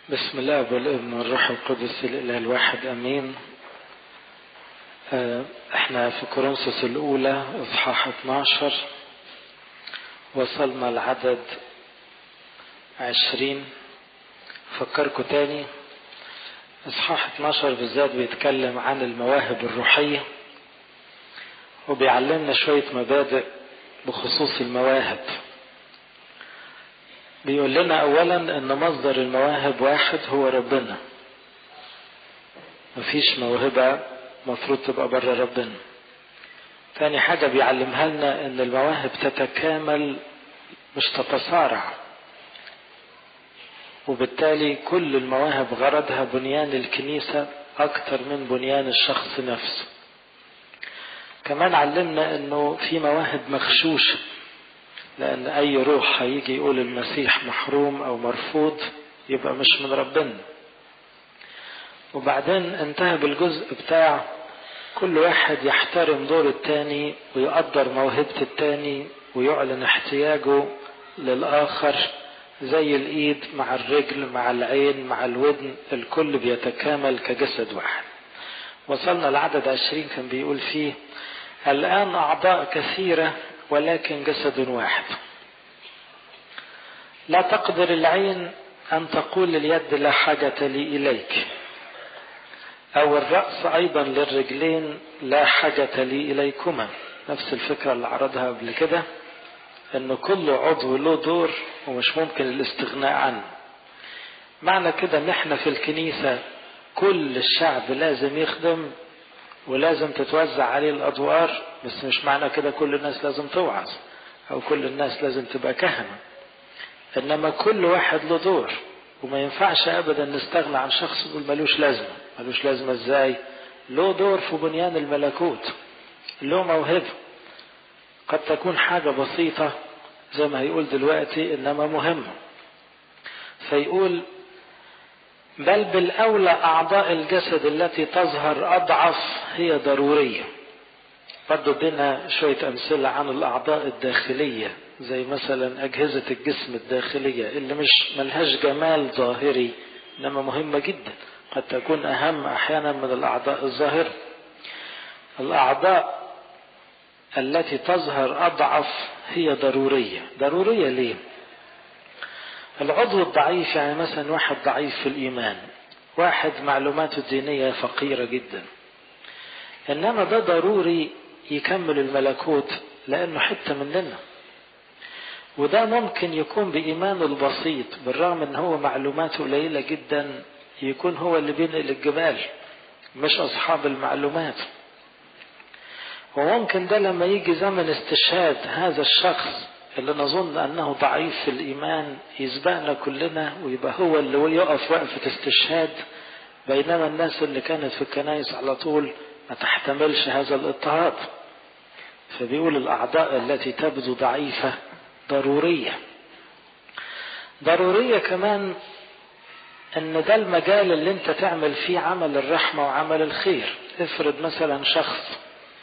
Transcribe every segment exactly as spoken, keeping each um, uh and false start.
بسم الله والابن والروح القدس الإله الواحد أمين. احنا في كورنثوس الأولى إصحاح اتناشر، وصلنا العدد عشرين. فكركم تاني، إصحاح اتناشر بالذات بيتكلم عن المواهب الروحية، وبيعلمنا شوية مبادئ بخصوص المواهب. بيقول لنا أولا أن مصدر المواهب واحد هو ربنا، مفيش موهبة مفروض تبقى بره ربنا. تاني حاجة بيعلمها لنا أن المواهب تتكامل مش تتصارع، وبالتالي كل المواهب غرضها بنيان الكنيسة أكتر من بنيان الشخص نفسه. كمان علمنا أنه في مواهب مغشوشة، لأن أي روح هيجي يقول المسيح محروم أو مرفوض يبقى مش من ربنا. وبعدين انتهى بالجزء بتاع كل واحد يحترم دور التاني ويقدر موهبة التاني ويعلن احتياجه للآخر، زي الإيد مع الرجل مع العين مع الودن، الكل بيتكامل كجسد واحد. وصلنا العدد عشرين كان بيقول فيه: الآن أعضاء كثيرة ولكن جسد واحد. لا تقدر العين أن تقول لليد لا حاجة لي إليك، أو الرأس أيضا للرجلين لا حاجة لي إليكما. نفس الفكرة اللي عرضها قبل كده، أنه كل عضو له دور ومش ممكن الاستغناء عنه. معنى كده أن احنا في الكنيسة كل الشعب لازم يخدم ولازم تتوزع عليه الأدوار، بس مش معنى كده كل الناس لازم توعظ أو كل الناس لازم تبقى كهنة، إنما كل واحد له دور. وما ينفعش أبدا نستغنى عن شخص يقول ملوش لازمة. ملوش لازمة إزاي؟ له دور في بنيان الملكوت، له موهبة قد تكون حاجة بسيطة زي ما هيقول دلوقتي، إنما مهمة. فيقول: بل بالأولى أعضاء الجسد التي تظهر أضعف هي ضرورية. برضو ادينا شوية أمثلة عن الأعضاء الداخلية، زي مثلا أجهزة الجسم الداخلية اللي مش ملهاش جمال ظاهري إنما مهمة جدا، قد تكون أهم أحيانا من الأعضاء الظاهرة. الأعضاء التي تظهر أضعف هي ضرورية. ضرورية ليه؟ العضو الضعيف، يعني مثلا واحد ضعيف في الإيمان، واحد معلوماته الدينية فقيرة جدا، إنما ده ضروري يكمل الملكوت لأنه حتة مننا. وده ممكن يكون بإيمانه البسيط، بالرغم أنه هو معلوماته قليلة جدا، يكون هو اللي بينقل الجبال مش أصحاب المعلومات. وممكن ده لما يجي زمن استشهاد هذا الشخص اللي نظن أنه ضعيف في الإيمان يسبقنا كلنا، ويبقى هو اللي يقف وقفة استشهاد، بينما الناس اللي كانت في الكنائس على طول ما تحتملش هذا الاضطهاد. فبيقول الأعضاء التي تبدو ضعيفة ضرورية. ضرورية كمان أن ده المجال اللي انت تعمل فيه عمل الرحمة وعمل الخير. افرض مثلا شخص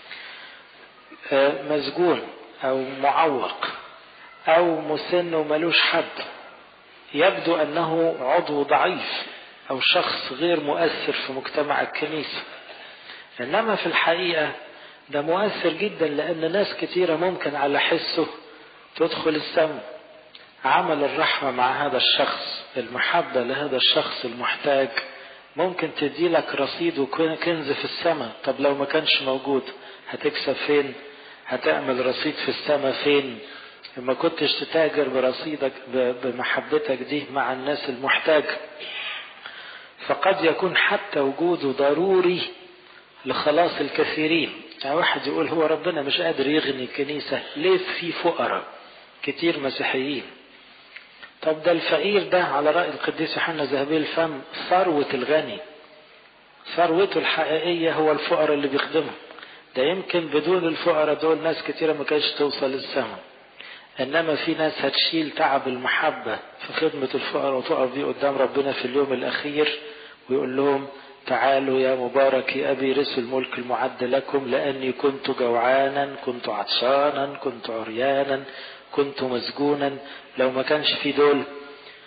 مسجون أو معوق أو مسن وملوش حد، يبدو أنه عضو ضعيف أو شخص غير مؤثر في مجتمع الكنيسة، إنما في الحقيقة ده مؤثر جدا، لأن ناس كتيرة ممكن على حسه تدخل السماء. عمل الرحمة مع هذا الشخص، المحبة لهذا الشخص المحتاج، ممكن تدي لك رصيد وكنز في السماء. طب لو ما كانش موجود هتكسب فين؟ هتعمل رصيد في السماء فين؟ لما كنتش تتاجر برصيدك بمحبتك دي مع الناس المحتاج. فقد يكون حتى وجوده ضروري لخلاص الكثيرين. يعني واحد يقول هو ربنا مش قادر يغني الكنيسة ليه؟ في فقراء كتير مسيحيين. طب ده الفقير ده على رأي القديس يوحنا ذهبي الفم ثروة الغني، ثروته الحقيقية هو الفقراء اللي بيخدمهم. ده يمكن بدون الفقراء دول ناس كتيرة ما كانش توصل للسماء، إنما في ناس هتشيل تعب المحبة في خدمة الفقراء وتقف بيه قدام ربنا في اليوم الأخير ويقول لهم: تعالوا يا مبارك يا أبي رثوا الملك المعد لكم، لأني كنت جوعانا، كنت عطشانا، كنت عريانا، كنت مسجونا. لو ما كانش في دول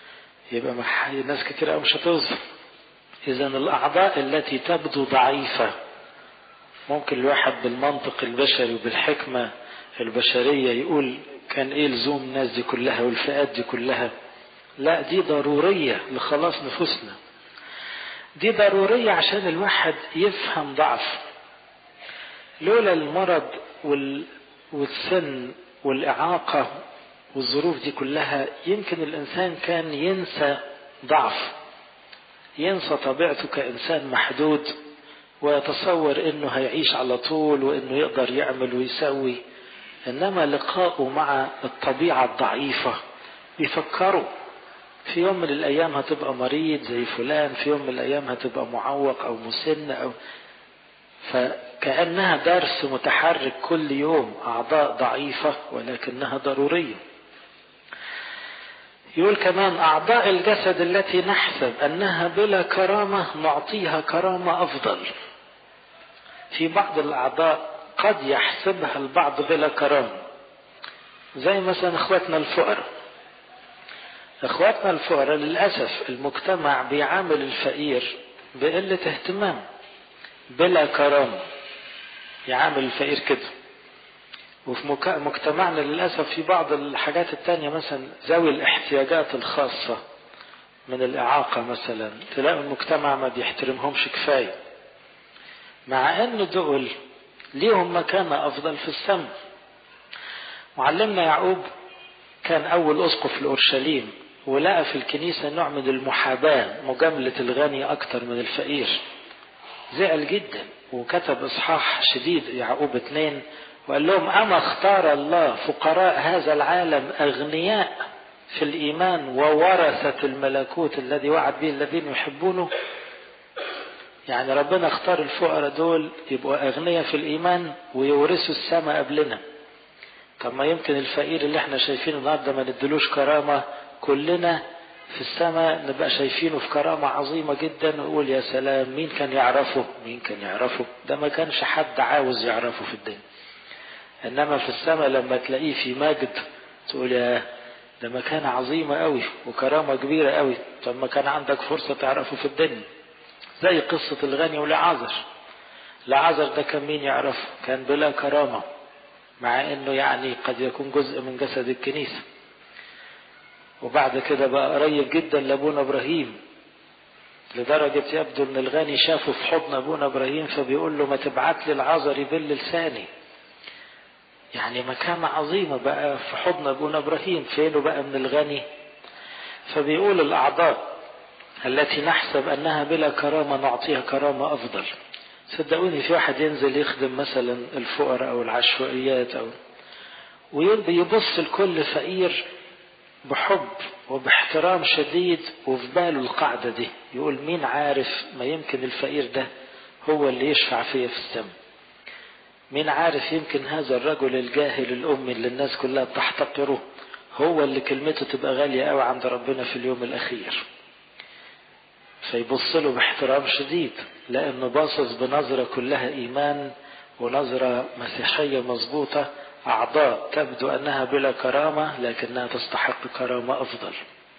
يبقى ناس كتير قوي مش هتوصل. إذا الأعضاء التي تبدو ضعيفة ممكن الواحد بالمنطق البشري وبالحكمة البشرية يقول كان إيه لزوم الناس دي كلها والفئات دي كلها؟ لا، دي ضرورية لخلاص نفوسنا، دي ضرورية عشان الواحد يفهم ضعف. لولا المرض والسن والإعاقة والظروف دي كلها يمكن الإنسان كان ينسى ضعف، ينسى طبيعته كإنسان محدود، ويتصور إنه هيعيش على طول وإنه يقدر يعمل ويسوي. إنما لقاؤه مع الطبيعة الضعيفة يفكروا في يوم من الأيام هتبقى مريض زي فلان، في يوم من الأيام هتبقى معوق أو مسن أو فكأنها درس متحرك كل يوم، أعضاء ضعيفة ولكنها ضرورية. يقول كمان أعضاء الجسد التي نحسب أنها بلا كرامة نعطيها كرامة أفضل. في بعض الأعضاء قد يحسبها البعض بلا كرامة، زي مثلا اخواتنا الفقراء. اخواتنا الفقراء للأسف المجتمع بيعامل الفقير بقلة اهتمام، بلا كرامة، يعامل الفقير كده. وفي مجتمعنا للأسف في بعض الحاجات التانية مثلا ذوي الاحتياجات الخاصة من الإعاقة مثلا، تلاقوا المجتمع ما بيحترمهمش كفاية، مع أن دول ليهم مكانة أفضل في السماء. معلمنا يعقوب كان أول أسقف لأورشليم، ولقى في الكنيسة نوع من المحاباة، مجاملة الغني أكتر من الفقير. زعل جدا وكتب إصحاح شديد يعقوب اثنين وقال لهم أما اختار الله فقراء هذا العالم أغنياء في الإيمان وورثة الملكوت الذي وعد به الذين يحبونه. يعني ربنا اختار الفقراء دول يبقوا أغنياء في الإيمان ويورثوا السماء قبلنا. طب ما يمكن الفقير اللي احنا شايفينه النهارده ما ندلوش كرامة، كلنا في السماء نبقى شايفينه في كرامة عظيمة جدا، ونقول يا سلام مين كان يعرفه، مين كان يعرفه، ده ما كانش حد عاوز يعرفه في الدنيا. انما في السماء لما تلاقيه في مجد تقول يا ده مكانة عظيمة قوي وكرامة كبيرة قوي. طب ما كان عندك فرصة تعرفه في الدنيا. زي قصة الغني ولعازر. لعازر ده كان مين يعرفه؟ كان بلا كرامة، مع انه يعني قد يكون جزء من جسد الكنيسة. وبعد كده بقى قريب جدا لابونا ابراهيم، لدرجة يبدو ان الغني شافه في حضن ابونا ابراهيم فبيقول له ما تبعت لي العازر يبل لساني. يعني مكانة عظيمة بقى في حضن ابونا ابراهيم، فينه بقى من الغني؟ فبيقول الاعضاء التي نحسب انها بلا كرامة نعطيها كرامة افضل. صدقوني في واحد ينزل يخدم مثلا الفقراء او العشوائيات او ويبص لكل فقير بحب وباحترام شديد، وفي باله القاعدة دي، يقول مين عارف ما يمكن الفقير ده هو اللي يشفع فيه في السماء. مين عارف يمكن هذا الرجل الجاهل الأمي اللي الناس كلها تحتقره هو اللي كلمته تبقى غالية قوي عند ربنا في اليوم الأخير. فيبص له باحترام شديد، لأنه باصص بنظرة كلها إيمان ونظرة مسيحية مظبوطة. أعضاء تبدو أنها بلا كرامة لكنها تستحق كرامة أفضل.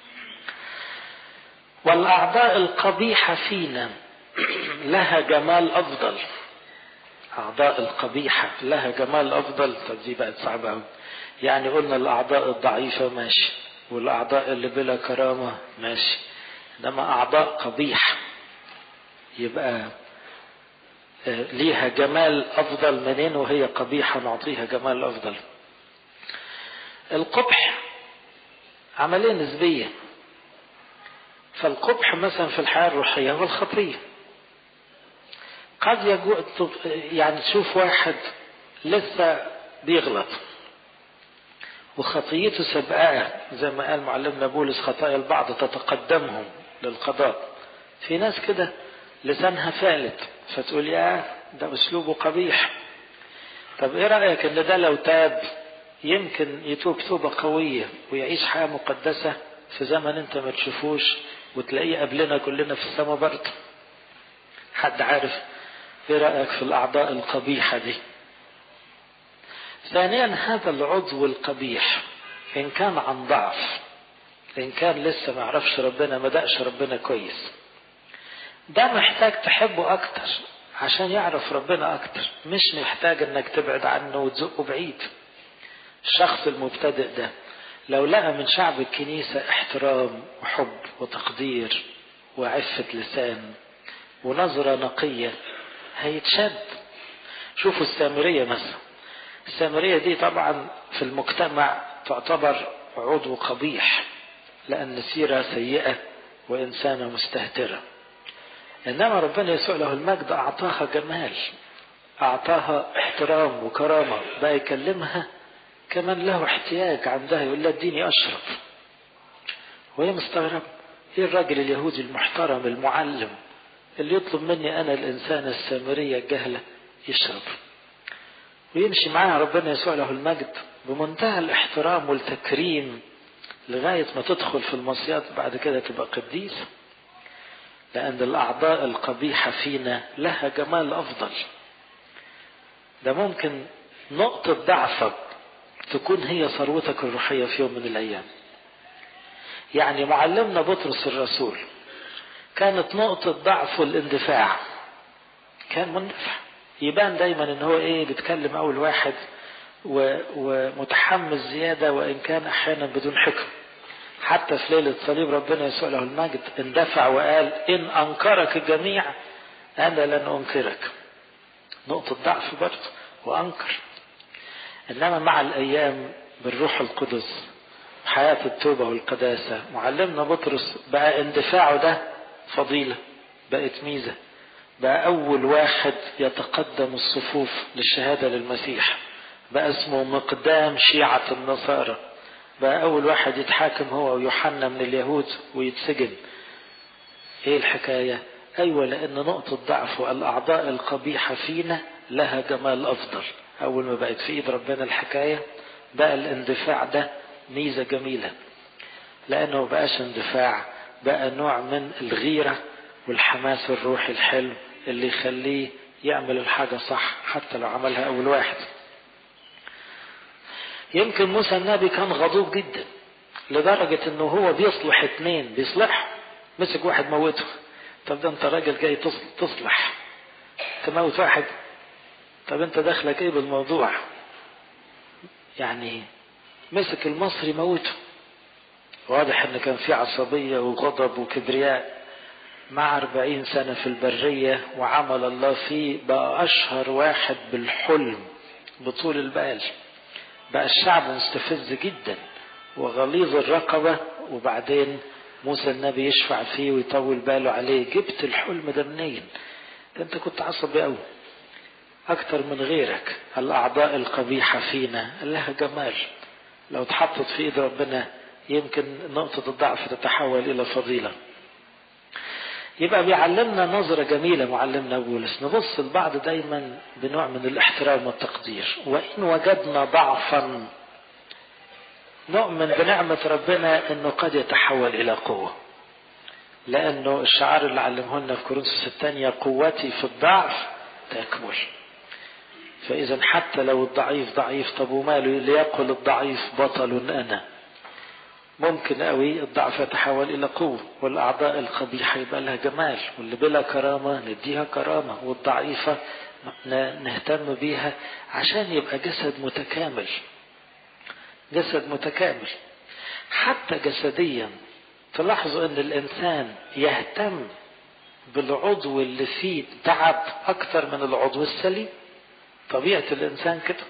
والأعضاء القبيحة فينا لها جمال أفضل. أعضاء القبيحة لها جمال أفضل. طب دي بقت صعبة أوي. يعني قلنا الأعضاء الضعيفة ماشي، والأعضاء اللي بلا كرامة ماشي، إنما أعضاء قبيحة يبقى ليها جمال أفضل منين وهي قبيحة نعطيها جمال أفضل؟ القبح عملية نسبية. فالقبح مثلا في الحياة الروحية هو الخطية. قد يجوء يعني تشوف واحد لسه بيغلط وخطيته سبقاه، زي ما قال معلمنا بولس خطايا البعض تتقدمهم للقضاء. في ناس كده لسانها فالت فتقول يا ده اسلوبه قبيح. طب ايه رأيك ان ده لو تاب يمكن يتوب توبة قوية ويعيش حياة مقدسة في زمن انت ما تشوفوش، وتلاقيه قبلنا كلنا في السماء برضه. حد عارف؟ ايه رأيك في الأعضاء القبيحة دي؟ ثانيا هذا العضو القبيح إن كان عن ضعف إن كان لسه ما عرفش ربنا، ما دقش ربنا كويس. ده محتاج تحبه أكتر عشان يعرف ربنا أكتر، مش محتاج إنك تبعد عنه وتزقه بعيد. الشخص المبتدئ ده لو لقى من شعب الكنيسة احترام وحب وتقدير وعفة لسان ونظرة نقية هيتشد. شوفوا السامرية مثلا، السامرية دي طبعا في المجتمع تعتبر عضو قبيح لأن سيرة سيئة وإنسانة مستهترة، إنما ربنا يسوع له المجد أعطاها جمال، أعطاها احترام وكرامة، بقى يكلمها كمان له احتياج عندها، يقول لها اديني أشرب، وهي مستغرب ايه الراجل اليهودي المحترم المعلم اللي يطلب مني أنا الإنسان السامرية الجهلة يشرب، ويمشي معاها ربنا يسوع له المجد بمنتهى الاحترام والتكريم لغاية ما تدخل في المصيات بعد كده تبقى قديسة، لأن الأعضاء القبيحة فينا لها جمال أفضل. ده ممكن نقطة ضعفك تكون هي ثروتك الروحية في يوم من الأيام. يعني معلمنا بطرس الرسول كانت نقطة ضعفه الاندفاع، كان مندفع، يبان دايما ان هو ايه بيتكلم اول واحد ومتحمس زيادة، وان كان احيانا بدون حكم. حتى في ليلة صليب ربنا يسوع له المجد اندفع وقال ان انكرك الجميع انا لن انكرك. نقطة ضعف برضه وانكر، انما مع الايام بالروح القدس حياة التوبة والقداسة معلمنا بطرس بقى اندفاعه ده فضيلة، بقت ميزة، بقى أول واحد يتقدم الصفوف للشهادة للمسيح، بقى اسمه مقدام شيعة النصارى، بقى أول واحد يتحاكم هو ويوحنا من اليهود ويتسجن. ايه الحكاية؟ أيوة، لأن نقطة ضعف الأعضاء القبيحة فينا لها جمال أفضل. أول ما بقت في إيد ربنا الحكاية بقى الاندفاع ده ميزة جميلة، لأنه بقاش اندفاع، بقى نوع من الغيرة والحماس الروحي الحلو اللي يخليه يعمل الحاجة صح حتى لو عملها أول واحد. يمكن موسى النبي كان غضوب جدا لدرجة انه هو بيصلح اتنين، بيصلح مسك واحد موته. طب ده انت راجل جاي تصلح تموت واحد؟ طب انت دخلك ايه بالموضوع؟ يعني مسك المصري موته. واضح ان كان في عصبية وغضب وكبرياء. مع أربعين سنة في البرية وعمل الله فيه بقى أشهر واحد بالحلم بطول البال، بقى الشعب مستفز جدا وغليظ الرقبة، وبعدين موسى النبي يشفع فيه ويطول باله عليه. جبت الحلم ده منين؟ انت كنت عصبي قوي اكتر من غيرك. الاعضاء القبيحة فينا لها جمال، لو اتحطت في ايد ربنا يمكن نقطة الضعف تتحول الى فضيلة. يبقى بيعلمنا نظرة جميلة معلمنا بولس، نبص البعض دايما بنوع من الاحترام والتقدير، وإن وجدنا ضعفا نؤمن بنعمة ربنا انه قد يتحول الى قوة، لانه الشعار اللي علمه لنا في كورنثوس الثانية قوتي في الضعف تكمل. فاذا حتى لو الضعيف ضعيف، طب وماله ليقل الضعيف بطل انا. ممكن قوي الضعف يتحول الى قوة، والاعضاء القبيحة يبقى لها جمال، واللي بلا كرامة نديها كرامة، والضعيفة نهتم بيها عشان يبقى جسد متكامل. جسد متكامل حتى جسديا. تلاحظوا ان الانسان يهتم بالعضو اللي فيه تعب اكتر من العضو السليم. طبيعة الانسان كده.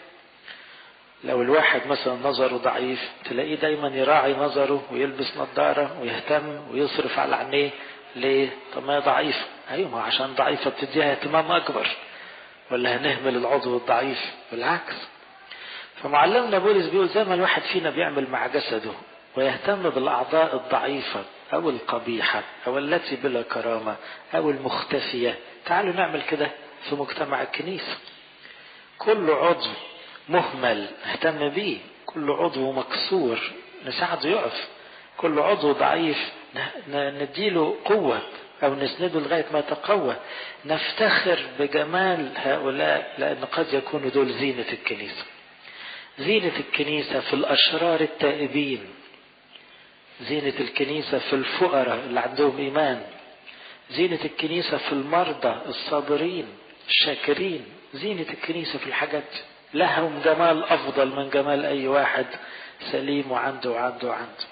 لو الواحد مثلا نظره ضعيف تلاقيه دايما يراعي نظره ويلبس نظارة ويهتم ويصرف على عينيه. ليه؟ طب ما هي ضعيفة. ايوه، عشان ضعيفة بتديها اهتمام اكبر، ولا هنهمل العضو الضعيف؟ بالعكس. فمعلمنا بولس بيقول زي ما الواحد فينا بيعمل مع جسده ويهتم بالاعضاء الضعيفة او القبيحة او التي بلا كرامة او المختفية، تعالوا نعمل كده في مجتمع الكنيسة. كل عضو مهمل نهتم بيه، كل عضو مكسور نساعده يقف، كل عضو ضعيف نديله قوة او نسنده لغاية ما يتقوى. نفتخر بجمال هؤلاء لان قد يكونوا دول زينة الكنيسة. زينة الكنيسة في الاشرار التائبين، زينة الكنيسة في الفقراء اللي عندهم إيمان، زينة الكنيسة في المرضى الصابرين الشاكرين، زينة الكنيسة في الحاجات لهم جمال أفضل من جمال أي واحد سليم وعنده وعنده وعنده.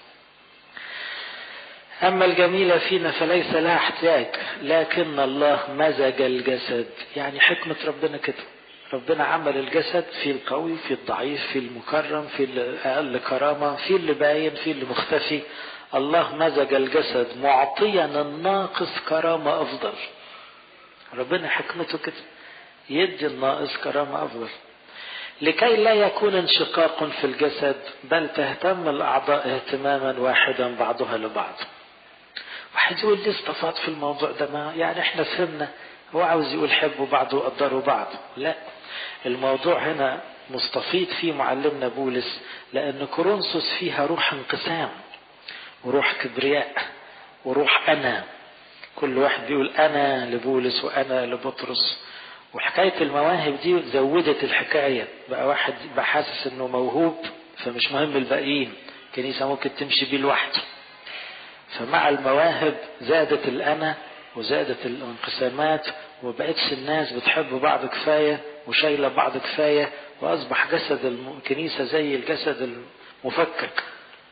أما الجميلة فينا فليس لها احتياج، لكن الله مزج الجسد. يعني حكمة ربنا كده، ربنا عمل الجسد في القوي في الضعيف في المكرم في الأقل كرامة في اللي باين في اللي مختفي. الله مزج الجسد معطيا الناقص كرامة أفضل. ربنا حكمته كده، يدي الناقص كرامة أفضل، لكي لا يكون انشقاق في الجسد، بل تهتم الأعضاء اهتماما واحدا بعضها لبعض. واحد يقول لي استفاد في الموضوع ده، ما يعني احنا فهمنا، هو عاوز يقول حبوا بعض وقدروا بعض. لا، الموضوع هنا مستفيد فيه معلمنا بولس، لأن كورنثوس فيها روح انقسام وروح كبرياء وروح أنا، كل واحد بيقول أنا لبولس وأنا لبطرس. وحكاية المواهب دي زودت الحكاية، بقى واحد بقى حاسس انه موهوب فمش مهم الباقيين، كنيسة ممكن تمشي بيه لوحده. فمع المواهب زادت الأنا وزادت الانقسامات، وبقتش الناس بتحب بعض كفاية وشايلة بعض كفاية، وأصبح جسد الكنيسة زي الجسد المفكك.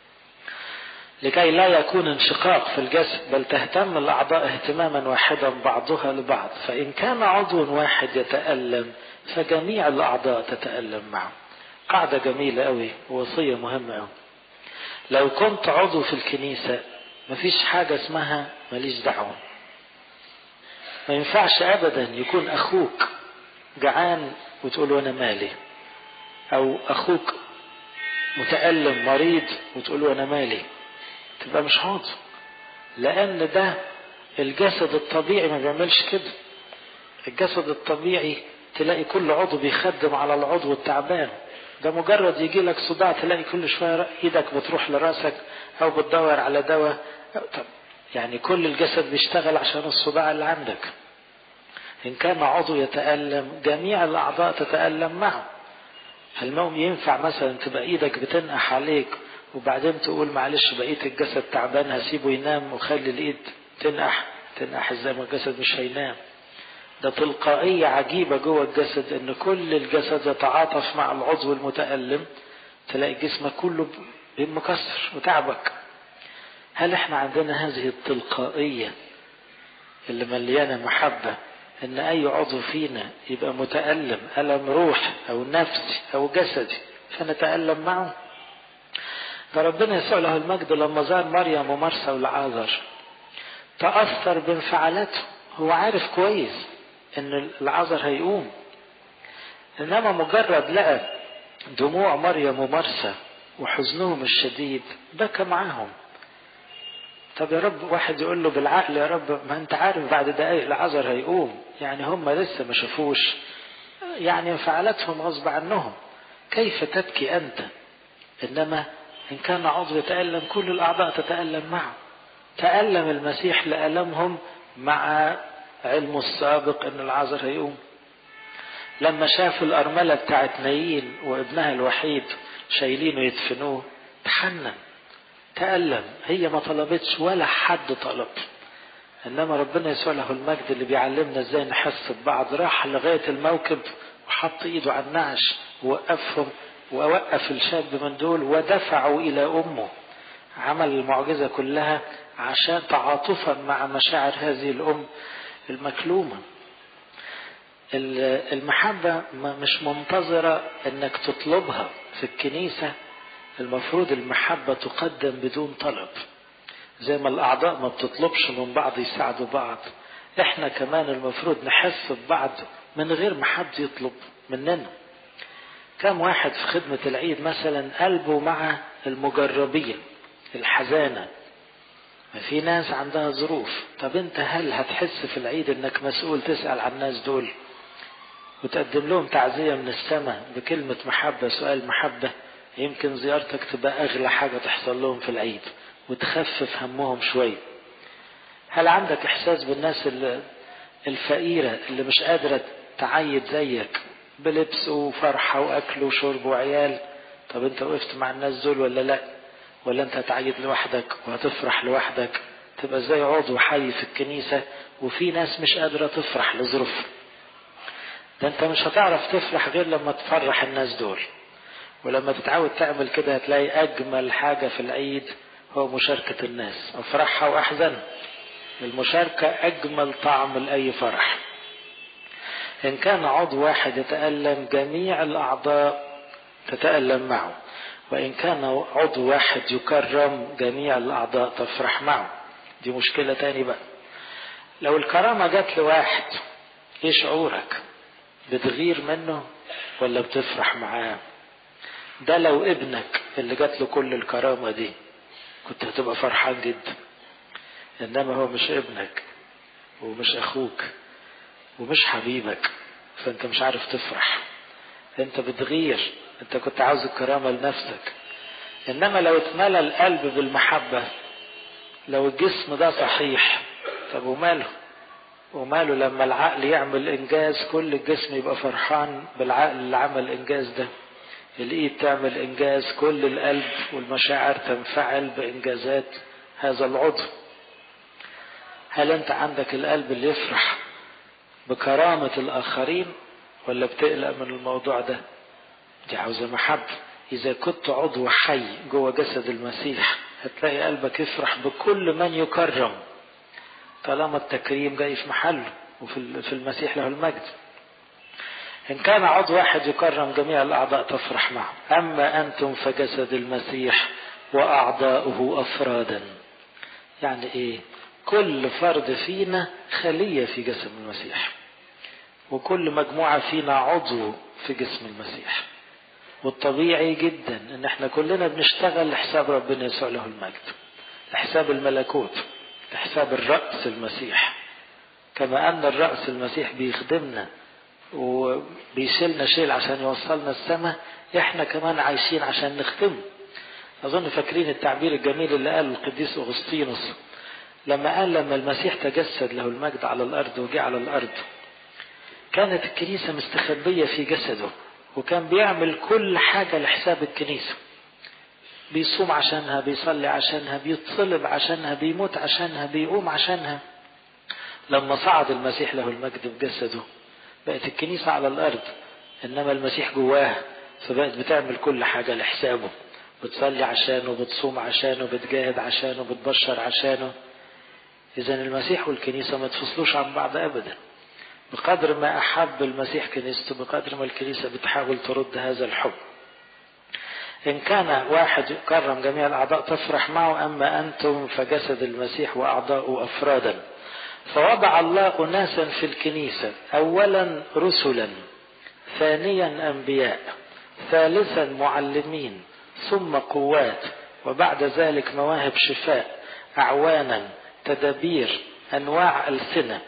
لكي لا يكون انشقاق في الجسد، بل تهتم الأعضاء اهتماما واحدا بعضها لبعض، فإن كان عضو واحد يتألم فجميع الأعضاء تتألم معه. قاعدة جميلة قوي ووصية مهمة قوي. لو كنت عضو في الكنيسة مفيش حاجة اسمها ماليش دعوة. ما ينفعش أبدا يكون أخوك جعان وتقول له أنا مالي، أو أخوك متألم مريض وتقول له أنا مالي، تبقى مش عضو. لأن ده الجسد الطبيعي ما بيعملش كده. الجسد الطبيعي تلاقي كل عضو بيخدم على العضو التعبان. ده مجرد يجي لك صداع تلاقي كل شوية ايدك بتروح لراسك او بتدور على دواء. يعني كل الجسد بيشتغل عشان الصداع اللي عندك. ان كان عضو يتألم جميع الاعضاء تتألم معه. هل ينفع مثلا تبقى ايدك بتنقح عليك وبعدين تقول معلش بقية الجسد تعبان هسيبه ينام وخلي الايد تنقح؟ تنقح ازاي ما الجسد مش هينام؟ ده تلقائية عجيبة جوه الجسد، ان كل الجسد يتعاطف مع العضو المتألم، تلاقي جسمك كله مكسر وتعبك. هل احنا عندنا هذه التلقائية اللي مليانة محبة ان اي عضو فينا يبقى متألم ألم روح او نفسي او جسدي فنتألم معه؟ ده ربنا يسوع له المجد لما زار مريم ومرسى والعازر تأثر بانفعالاته، هو عارف كويس ان العازر هيقوم، انما مجرد لقى دموع مريم ومرسى وحزنهم الشديد بكى معاهم. طب يا رب، واحد يقول له بالعقل يا رب ما انت عارف بعد دقايق العازر هيقوم، يعني هم لسه ما شافوش، يعني انفعالاتهم غصب عنهم، كيف تبكي انت؟ انما ان كان عضو يتألم كل الاعضاء تتألم معه. تألم المسيح لألمهم مع علمه السابق ان العازر هيقوم. لما شافوا الأرملة بتاعت نايين وابنها الوحيد شايلينه يدفنوه تحنن تألم، هي ما طلبتش ولا حد طلب، انما ربنا يسوع له المجد اللي بيعلمنا ازاي نحس ببعض راح لغاية الموكب وحط ايده على النعش ووقفهم، ووقف الشاب من دول ودفعوا الى امه. عمل المعجزة كلها عشان تعاطفا مع مشاعر هذه الام المكلومة. المحبة مش منتظرة انك تطلبها في الكنيسة، المفروض المحبة تقدم بدون طلب. زي ما الاعضاء ما بتطلبش من بعض يساعدوا بعض، احنا كمان المفروض نحس ببعض من غير ما حد يطلب مننا. كم واحد في خدمة العيد مثلا قلبه مع المجربين الحزانة، ما في ناس عندها ظروف. طب انت هل هتحس في العيد انك مسؤول تسأل عن الناس دول وتقدم لهم تعزية من السماء بكلمة محبة سؤال محبة؟ يمكن زيارتك تبقى اغلى حاجة تحصل لهم في العيد وتخفف همهم شوي. هل عندك احساس بالناس الفقيرة اللي مش قادرة تعيد زيك بلبس وفرحة واكل وشرب وعيال؟ طب انت وقفت مع الناس دول ولا لا؟ ولا انت هتعيد لوحدك وهتفرح لوحدك؟ تبقى زي عضو حي في الكنيسة وفي ناس مش قادرة تفرح لظروفها. ده انت مش هتعرف تفرح غير لما تفرح الناس دول. ولما تتعود تعمل كده هتلاقي اجمل حاجة في العيد هو مشاركة الناس، افرحها واحزن. المشاركة اجمل طعم لاي فرح. ان كان عضو واحد يتألم جميع الاعضاء تتألم معه، وان كان عضو واحد يكرم جميع الاعضاء تفرح معه. دي مشكلة تاني بقى. لو الكرامة جات لواحد ايه شعورك؟ بتغير منه ولا بتفرح معاه؟ ده لو ابنك اللي جات له كل الكرامة دي كنت هتبقى فرحان جدا، انما هو مش ابنك ومش اخوك ومش حبيبك، فانت مش عارف تفرح، انت بتغير. انت كنت عاوز الكرامة لنفسك. انما لو اتملى القلب بالمحبة، لو الجسم ده صحيح، طب وماله وماله لما العقل يعمل انجاز كل الجسم يبقى فرحان بالعقل اللي عمل انجاز ده. الايد تعمل انجاز كل القلب والمشاعر تنفعل بانجازات هذا العضو. هل انت عندك القلب اللي يفرح بكرامة الاخرين ولا بتقلق من الموضوع ده؟ دي عاوزة محبة. اذا كنت عضو حي جوه جسد المسيح هتلاقي قلبك يفرح بكل من يكرم، طالما التكريم جاي في محله وفي المسيح له المجد. إن كان عضو واحد يكرم جميع الأعضاء تفرح معه. أما أنتم فجسد المسيح وأعضاؤه أفرادا. يعني إيه؟ كل فرد فينا خلية في جسم المسيح، وكل مجموعة فينا عضو في جسم المسيح. والطبيعي جدا إن احنا كلنا بنشتغل لحساب ربنا يسوع له المجد، لحساب الملكوت، لحساب الرأس المسيح. كما أن الرأس المسيح بيخدمنا وبيشيلنا شيل عشان يوصلنا السماء، احنا كمان عايشين عشان نخدمه. اظن فاكرين التعبير الجميل اللي قاله القديس أغسطينوس لما قال لما المسيح تجسد له المجد على الارض وجاء على الارض، كانت الكنيسة مستخبية في جسده، وكان بيعمل كل حاجة لحساب الكنيسة. بيصوم عشانها، بيصلي عشانها، بيتصلب عشانها، بيموت عشانها، بيقوم عشانها. لما صعد المسيح له المجد بجسده بقت الكنيسة على الأرض، إنما المسيح جواها، فبقت بتعمل كل حاجة لحسابه، بتصلي عشانه، بتصوم عشانه، بتجاهد عشانه، بتبشر عشانه. إذن المسيح والكنيسة ما تفصلوش عن بعض أبدا. بقدر ما أحب المسيح كنيسته بقدر ما الكنيسة بتحاول ترد هذا الحب. إن كان واحد يكرم جميع الأعضاء تفرح معه. أما أنتم فجسد المسيح وأعضاؤه أفرادا. فوضع الله أناسا في الكنيسة، أولا رسلا، ثانيا أنبياء، ثالثا معلمين، ثم قوات، وبعد ذلك مواهب شفاء، أعوانا، تدابير، أنواع ألسنة.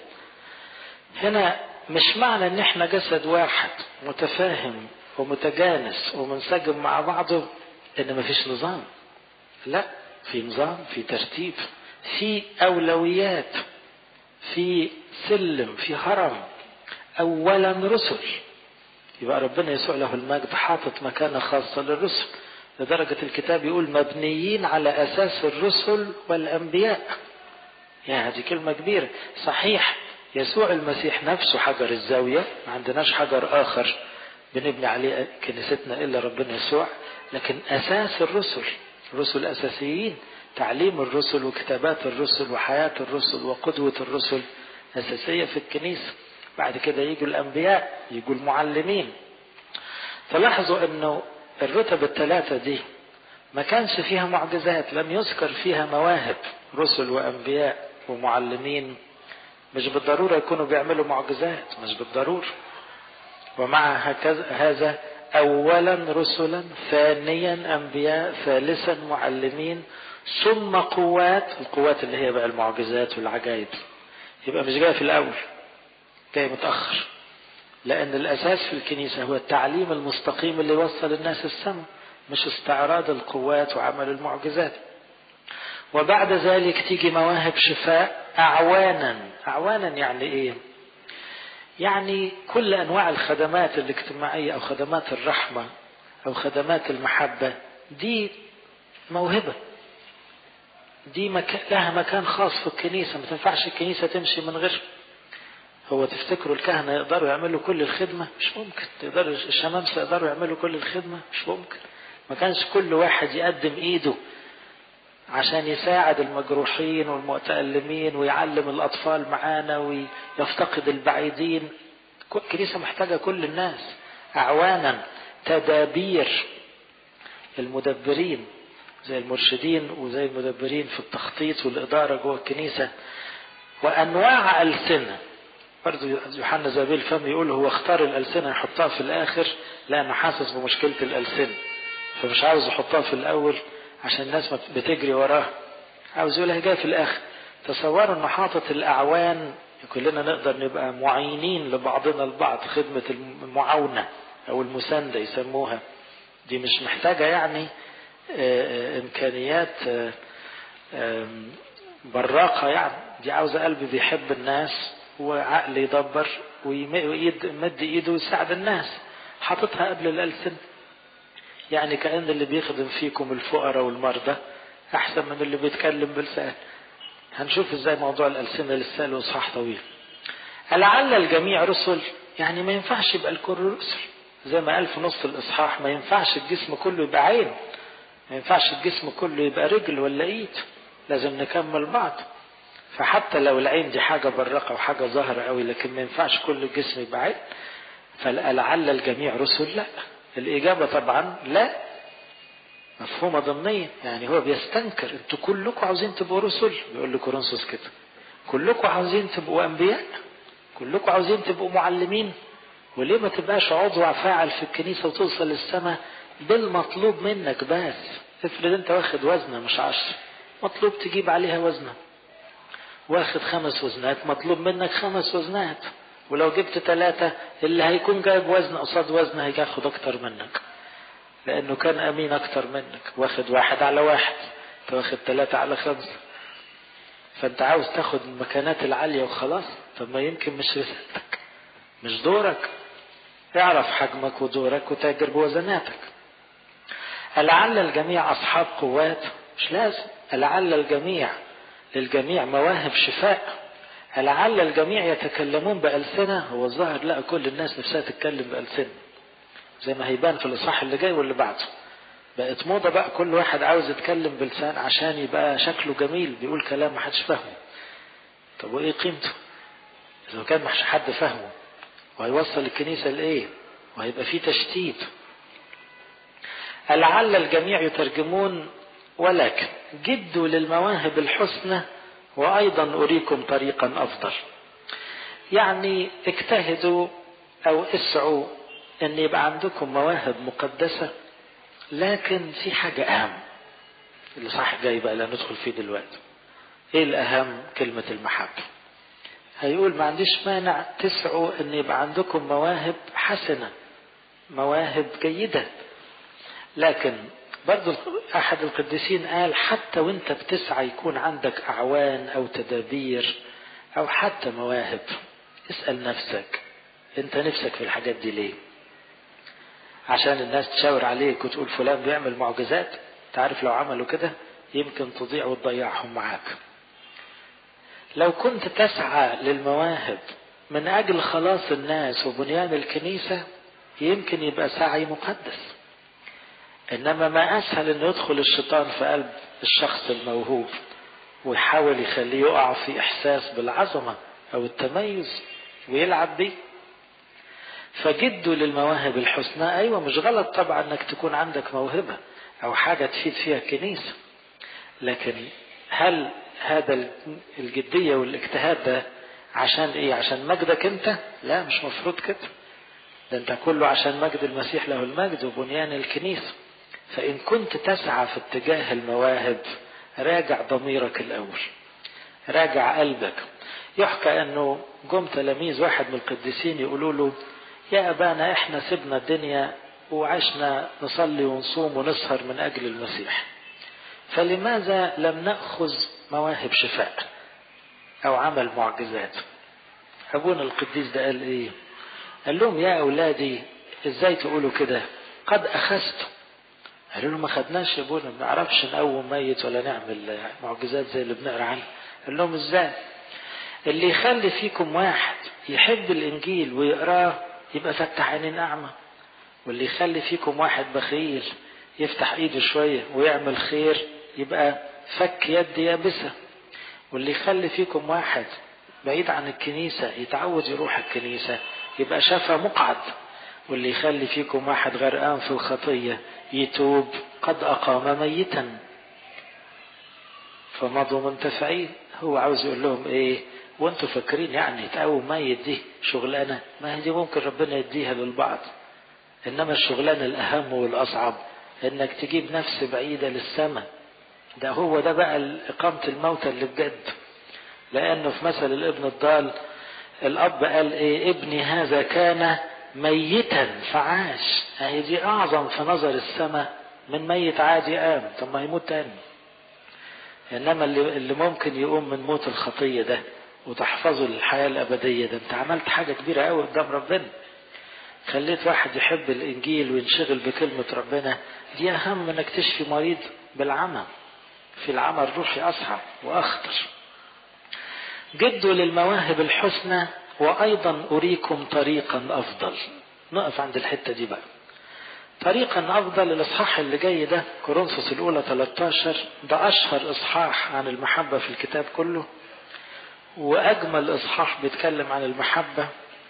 هنا مش معنى ان احنا جسد واحد متفاهم ومتجانس ومنسجم مع بعضه ان مفيش نظام. لا، في نظام، في ترتيب، في أولويات، في سلم، في هرم. أولا رسل، يبقى ربنا يسوع له المجد حاطط مكانة خاصة للرسل، لدرجة الكتاب يقول مبنيين على أساس الرسل والأنبياء. يعني هذه كلمة كبيرة. صحيح يسوع المسيح نفسه حجر الزاوية، ما عندناش حجر آخر بنبني عليه كنيستنا إلا ربنا يسوع، لكن أساس الرسل، الرسل أساسيين، تعليم الرسل وكتابات الرسل وحياة الرسل وقدوة الرسل أساسية في الكنيسة. بعد كده يجوا الأنبياء، يجوا المعلمين. فلاحظوا أنه الرتب الثلاثة دي ما كانش فيها معجزات، لم يذكر فيها مواهب. رسل وأنبياء ومعلمين مش بالضرورة يكونوا بيعملوا معجزات، مش بالضرورة. ومع هكذا هذا أولا رسلا، ثانيا أنبياء، ثالثا معلمين، ثم قوات. القوات اللي هي بقى المعجزات والعجائب. يبقى مش جاي في الأول، جاي متأخر، لأن الأساس في الكنيسة هو التعليم المستقيم اللي يوصل الناس السماء، مش استعراض القوات وعمل المعجزات. وبعد ذلك تيجي مواهب شفاء، أعوانا. أعوانا يعني إيه؟ يعني كل أنواع الخدمات الاجتماعية أو خدمات الرحمة أو خدمات المحبة، دي موهبة دي مكان لها مكان خاص في الكنيسة، ما تنفعش الكنيسة تمشي من غير. هو تفتكروا الكهنة يقدروا يعملوا كل الخدمة؟ مش ممكن. تقدروا الشمامسة يقدروا يعملوا كل الخدمة؟ مش ممكن. ما كانش كل واحد يقدم ايده عشان يساعد المجروحين والمتألمين ويعلم الأطفال معانا ويفتقد البعيدين. الكنيسة محتاجة كل الناس، أعوانا، تدابير، المدبرين زي المرشدين وزي المدبرين في التخطيط والإدارة جوه الكنيسة، وأنواع ألسنة. برضو يوحنا زابيل الفم يقول هو اختار الألسنة يحطها في الآخر لأنه حاسس بمشكلة الألسنة، فمش عاوز يحطها في الأول عشان الناس ما بتجري وراها، عاوز يقولها جاي في الآخر. تصوروا انه حاطط الأعوان، كلنا نقدر نبقى معينين لبعضنا البعض، خدمة المعاونة أو المساندة يسموها. دي مش محتاجة يعني إمكانيات براقة يعني، دي عاوزة قلب بيحب الناس وعقل يدبر ويمد ايده ويساعد الناس. حاططها قبل الألسن، يعني كأن اللي بيخدم فيكم الفقراء والمرضى أحسن من اللي بيتكلم بلسان. هنشوف ازاي موضوع الألسنة لسه له إصحاح طويل. لعل الجميع رسل، يعني ما ينفعش يبقى الكل رسل، زي ما قال في نص الإصحاح ما ينفعش الجسم كله يبقى عين، ما ينفعش الجسم كله يبقى رجل ولا ايد، لازم نكمل بعض. فحتى لو العين دي حاجة برقة وحاجة ظاهرة قوي، لكن ما ينفعش كل الجسم يبقى عين. فلعل الجميع رسل، لا. الإجابة طبعا لا، مفهومة ضمنية. يعني هو بيستنكر، انتوا كلكم عاوزين تبقوا رسل، بيقول لكورنثوس كده، كلكم عاوزين تبقوا أنبياء، كلكم عاوزين تبقوا معلمين، وليه ما تبقاش عضو فاعل في الكنيسة وتوصل للسماء بالمطلوب منك بس؟ افرض انت واخد وزنة مش عشر، مطلوب تجيب عليها وزنة. واخد خمس وزنات، مطلوب منك خمس وزنات. ولو جبت ثلاثة، اللي هيكون جايب وزن قصاد وزن هياخد اكتر منك، لانه كان امين اكتر منك. واخد واحد على واحد، انت واخد ثلاثة على خمسة. فانت عاوز تاخد المكانات العالية وخلاص. طب ما يمكن مش رسالتك، مش دورك. اعرف حجمك ودورك وتاجر بوزناتك. لعل الجميع اصحاب قوات، مش لازم. لعل الجميع، للجميع مواهب شفاء. لعل الجميع يتكلمون بألسنة. هو الظاهر لا، كل الناس نفسها تتكلم بألسنة، زي ما هيبان في الإصحاح اللي جاي واللي بعده. بقت موضة بقى، كل واحد عاوز يتكلم بلسان عشان يبقى شكله جميل، بيقول كلام ما حدش فهمه. طب وايه قيمته اذا كان ما حد فهمه؟ وهيوصل الكنيسة لايه؟ وهيبقى فيه تشتيت. لعل الجميع يترجمون، ولكن جدوا للمواهب الحسنى وأيضا أريكم طريقا أفضل. يعني اجتهدوا أو اسعوا أن يبقى عندكم مواهب مقدسة، لكن في حاجة أهم اللي صح جاي بقى لا ندخل فيه دلوقتي. إيه الأهم؟ كلمة المحبة. هيقول ما عنديش مانع تسعوا أن يبقى عندكم مواهب حسنة، مواهب جيدة، لكن برضو أحد القديسين قال حتى وانت بتسعى يكون عندك أعوان أو تدابير أو حتى مواهب. اسأل نفسك، انت نفسك في الحاجات دي ليه؟ عشان الناس تشاور عليك وتقول فلان بيعمل معجزات؟ تعرف لو عملوا كده يمكن تضيع وتضيعهم معاك. لو كنت تسعى للمواهب من أجل خلاص الناس وبنيان الكنيسة يمكن يبقى سعي مقدس. إنما ما أسهل أن يدخل الشيطان في قلب الشخص الموهوب ويحاول يخليه يقع في إحساس بالعظمة أو التميز ويلعب بيه. فجدوا للمواهب الحسنى. أيوة مش غلط طبعا أنك تكون عندك موهبة أو حاجة تفيد فيها كنيسة، لكن هل هذا الجدية والاجتهاد ده عشان إيه؟ عشان مجدك أنت؟ لا، مش مفروض كده. ده أنت كله عشان مجد المسيح له المجد وبنيان الكنيسة. فإن كنت تسعى في اتجاه المواهب راجع ضميرك الأول، راجع قلبك. يحكى أنه جم تلاميذ واحد من القديسين يقولوا له يا أبانا إحنا سبنا الدنيا وعشنا نصلي ونصوم ونسهر من أجل المسيح، فلماذا لم نأخذ مواهب شفاء أو عمل معجزات؟ أبونا القديس ده قال إيه؟ قال لهم يا أولادي إزاي تقولوا كده؟ قد أخذتم قالوا له ما خدناش يا ابونا، ما بنعرفش نقوم ميت ولا نعمل معجزات زي اللي بنقرا عنها. قال لهم ازاي؟ اللي يخلي فيكم واحد يحب الانجيل ويقراه يبقى فتح عينين اعمى، واللي يخلي فيكم واحد بخيل يفتح ايده شويه ويعمل خير يبقى فك يد يابسه، واللي يخلي فيكم واحد بعيد عن الكنيسه يتعود يروح الكنيسه يبقى شفى مقعد، واللي يخلي فيكم واحد غرقان في الخطيه يتوب قد اقام ميتا فمضوا منتفعين. هو عاوز يقول لهم ايه؟ وانتوا فاكرين يعني تقوم ميت دي شغلانه؟ ما هي دي ممكن ربنا يديها للبعض، انما الشغلانه الاهم والاصعب انك تجيب نفس بعيده للسماء. ده هو ده بقى اقامه الموتى اللي بجد. لانه في مثل الابن الضال الاب قال ايه؟ ابني هذا كان ميتا فعاش. هي دي اعظم في نظر السماء من ميت عادي قام. طب ما يموت تاني. انما اللي, اللي ممكن يقوم من موت الخطيه ده وتحفظه للحياه الابديه، ده انت عملت حاجه كبيره قوي قدام ربنا. خليت واحد يحب الانجيل وينشغل بكلمه ربنا، دي اهم من انك تشفي مريض بالعمى. في العمى الروحي اصعب واخطر. جدوا للمواهب الحسنى وايضا اريكم طريقا افضل. نقف عند الحته دي بقى. طريقا افضل، الاصحاح اللي جاي ده كورنثوس الاولى ثلاثة عشر، ده اشهر اصحاح عن المحبه في الكتاب كله، واجمل اصحاح بيتكلم عن المحبه،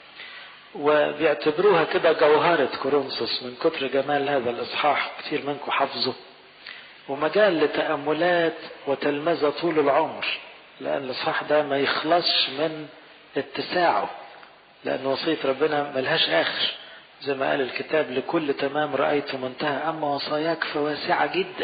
وبيعتبروها كده جوهره كورنثوس من كتر جمال هذا الاصحاح. كتير منكم حافظه، ومجال لتاملات وتلمذه طول العمر، لان الاصحاح ده ما يخلصش من اتساعه، لان وصيه ربنا ملهاش اخر. زي ما قال الكتاب لكل تمام رأيت منتهى، أما وصاياك فواسعة جدا.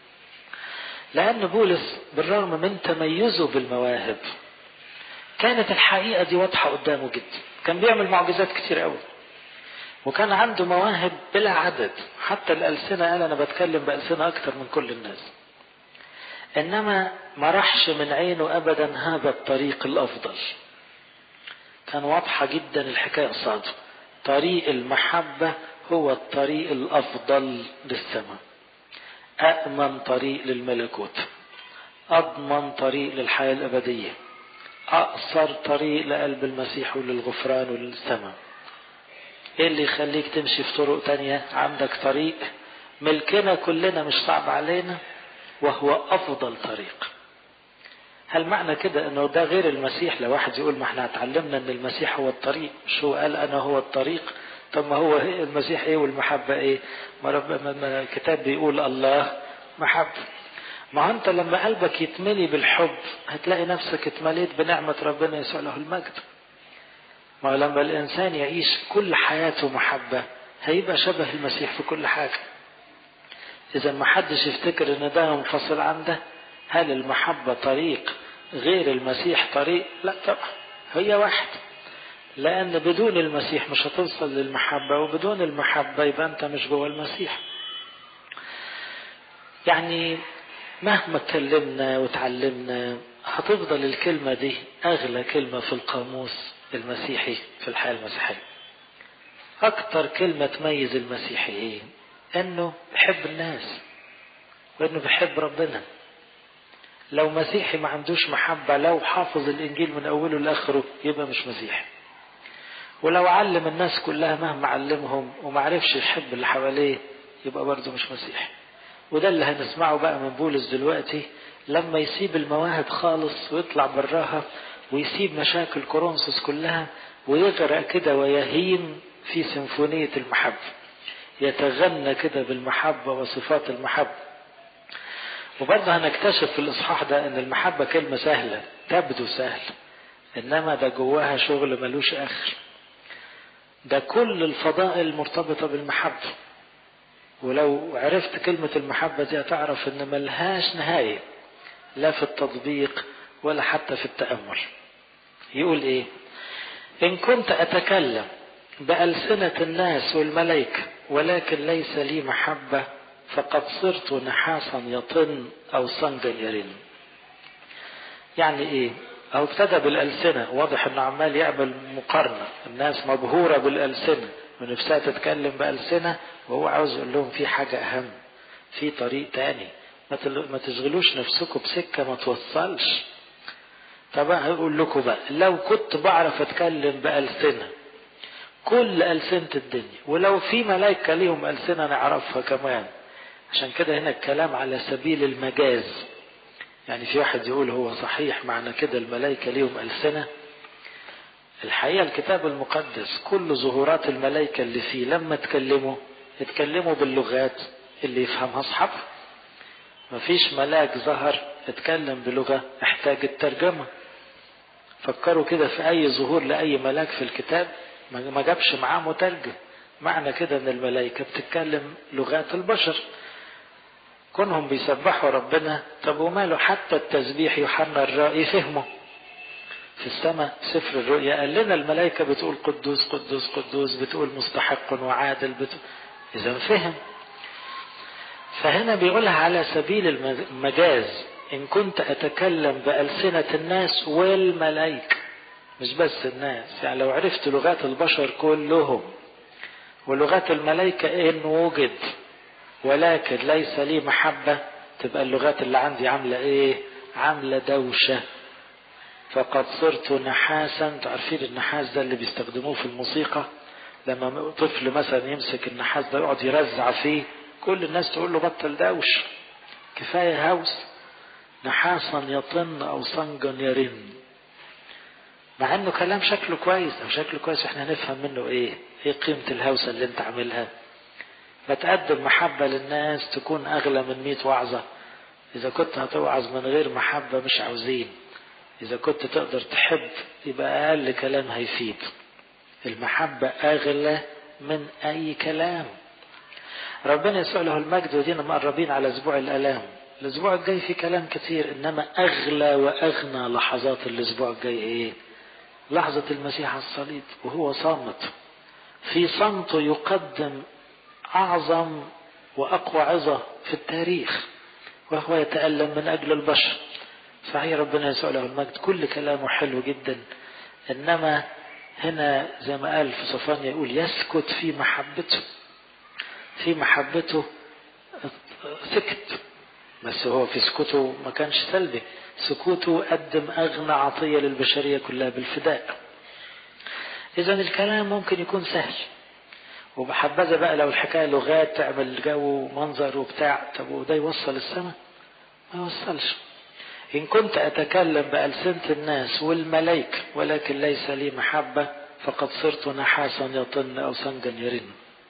لأن بولس بالرغم من تميزه بالمواهب كانت الحقيقة دي واضحة قدامه جدا. كان بيعمل معجزات كتير قوي، وكان عنده مواهب بلا عدد. حتى الألسنة قال أنا بتكلم بألسنة أكتر من كل الناس. إنما ما راحش من عينه أبدا هذا الطريق الأفضل. كان واضحة جدا الحكاية قصاده. طريق المحبة هو الطريق الأفضل للسماء، أأمن طريق للملكوت، أضمن طريق للحياة الأبدية، أقصر طريق لقلب المسيح وللغفران وللسماء. إيه اللي يخليك تمشي في طرق تانية؟ عندك طريق ملكنا كلنا مش صعب علينا، وهو أفضل طريق. هل معنى كده انه ده غير المسيح؟ لو واحد يقول ما احنا اتعلمنا ان المسيح هو الطريق، مش هو قال انا هو الطريق؟ طب ما هو المسيح ايه والمحبة ايه؟ ما الكتاب بيقول الله محبة. ما انت لما قلبك يتملي بالحب هتلاقي نفسك اتمليت بنعمة ربنا يسوع له المجد. ما لما الانسان يعيش كل حياته محبة هيبقى شبه المسيح في كل حاجة. اذا ما حدش يفتكر ان ده منفصل عن ده. هل المحبة طريق غير المسيح طريق؟ لا طبعا، هي واحد. لأن بدون المسيح مش هتوصل للمحبة، وبدون المحبة يبقى أنت مش جوه المسيح. يعني مهما اتكلمنا وتعلمنا هتفضل الكلمة دي أغلى كلمة في القاموس المسيحي في الحياة المسيحية. أكتر كلمة تميز المسيحي إيه؟ إنه بيحب الناس وإنه بيحب ربنا. لو مسيحي ما عندوش محبة، لو حافظ الإنجيل من أوله لآخره يبقى مش مسيحي. ولو علم الناس كلها مهما علمهم وما عرفش يحب اللي حواليه يبقى برضه مش مسيحي. وده اللي هنسمعه بقى من بولس دلوقتي لما يسيب المواهب خالص ويطلع براها ويسيب مشاكل كورنثوس كلها ويغرق كده ويهيم في سيمفونية المحبة، يتغنى كده بالمحبة وصفات المحبة. وبرضه هنكتشف في الإصحاح ده أن المحبة كلمة سهلة تبدو سهل، إنما ده جواها شغل ملوش آخر. ده كل الفضائل المرتبطة بالمحبة. ولو عرفت كلمة المحبة دي هتعرف أن ملهاش نهاية، لا في التطبيق ولا حتى في التأمل. يقول إيه؟ إن كنت أتكلم بألسنة الناس والملائكة ولكن ليس لي محبة فقد صرت نحاسا يطن أو صنجا يرن. يعني إيه؟ أو ابتدى بالألسنة، واضح أنه عمال يعمل مقارنة. الناس مبهورة بالألسنة ونفسها تتكلم بألسنة، وهو عاوز يقول لهم في حاجة أهم. في طريق تاني، ما تشغلوش نفسكم بسكة ما توصلش. طب هقول لكم بقى، لو كنت بعرف اتكلم بألسنة كل ألسنة الدنيا، ولو في ملائكة ليهم ألسنة نعرفها كمان، عشان كده هنا الكلام على سبيل المجاز. يعني في واحد يقول هو صحيح معنى كده الملائكة ليهم ألسنة؟ الحقيقة الكتاب المقدس كل ظهورات الملائكة اللي فيه لما تكلموا اتكلموا باللغات اللي يفهمها أصحابه. مفيش ملاك ظهر اتكلم بلغة احتاج الترجمة. فكروا كده في أي ظهور لأي ملاك في الكتاب ما جابش معاه مترجم. معنى كده ان الملائكة بتتكلم لغات البشر، كونهم بيسبحوا ربنا. طب وماله حتى التسبيح يوحنا الرائي فهمه في السماء سفر الرؤيا، قال لنا الملائكة بتقول قدوس قدوس قدوس، بتقول مستحق وعادل، بتقول إذا فهم. فهنا بيقولها على سبيل المجاز، إن كنت أتكلم بألسنة الناس والملائكة، مش بس الناس. يعني لو عرفت لغات البشر كلهم ولغات الملائكة إن وجد ولكن ليس لي محبة، تبقى اللغات اللي عندي عاملة إيه؟ عاملة دوشة. فقد صرت نحاسا. تعرفين النحاس ده اللي بيستخدموه في الموسيقى، لما طفل مثلا يمسك النحاس ده يقعد يرزع فيه، كل الناس تقول له بطل دوش، كفاية هوس. نحاسا يطن أو صنجا يرن. مع انه كلام شكله كويس او شكله كويس، احنا هنفهم منه ايه؟ ايه قيمة الهوسة اللي انت عاملها؟ فتقدم محبة للناس تكون اغلى من مئة وعظة. اذا كنت هتوعظ من غير محبة مش عاوزين. اذا كنت تقدر تحب يبقى اقل كلام هيفيد. المحبة اغلى من اي كلام. ربنا يسوع له المجد، ودينا مقربين على اسبوع الالام. الاسبوع الجاي في كلام كتير، انما اغلى واغنى لحظات الاسبوع الجاي ايه؟ لحظة المسيح على الصليب وهو صامت. في صمته يقدم أعظم وأقوى عظة في التاريخ، وهو يتألم من أجل البشر. صحيح ربنا يسوع له المجد كل كلامه حلو جدا، إنما هنا زي ما قال في صفانيا يقول يسكت في محبته. في محبته سكت، بس هو في سكوته ما كانش سلبي. سكوته قدم أغنى عطية للبشرية كلها بالفداء. إذن الكلام ممكن يكون سهل، وبحبذا بقى لو الحكاية لغات تعمل جو ومنظر وبتاع. طب وده يوصل السماء؟ ما يوصلش. إن كنت أتكلم بألسنة الناس والملائكة ولكن ليس لي محبة، فقد صرت نحاسا يطن أو صنجا يرن.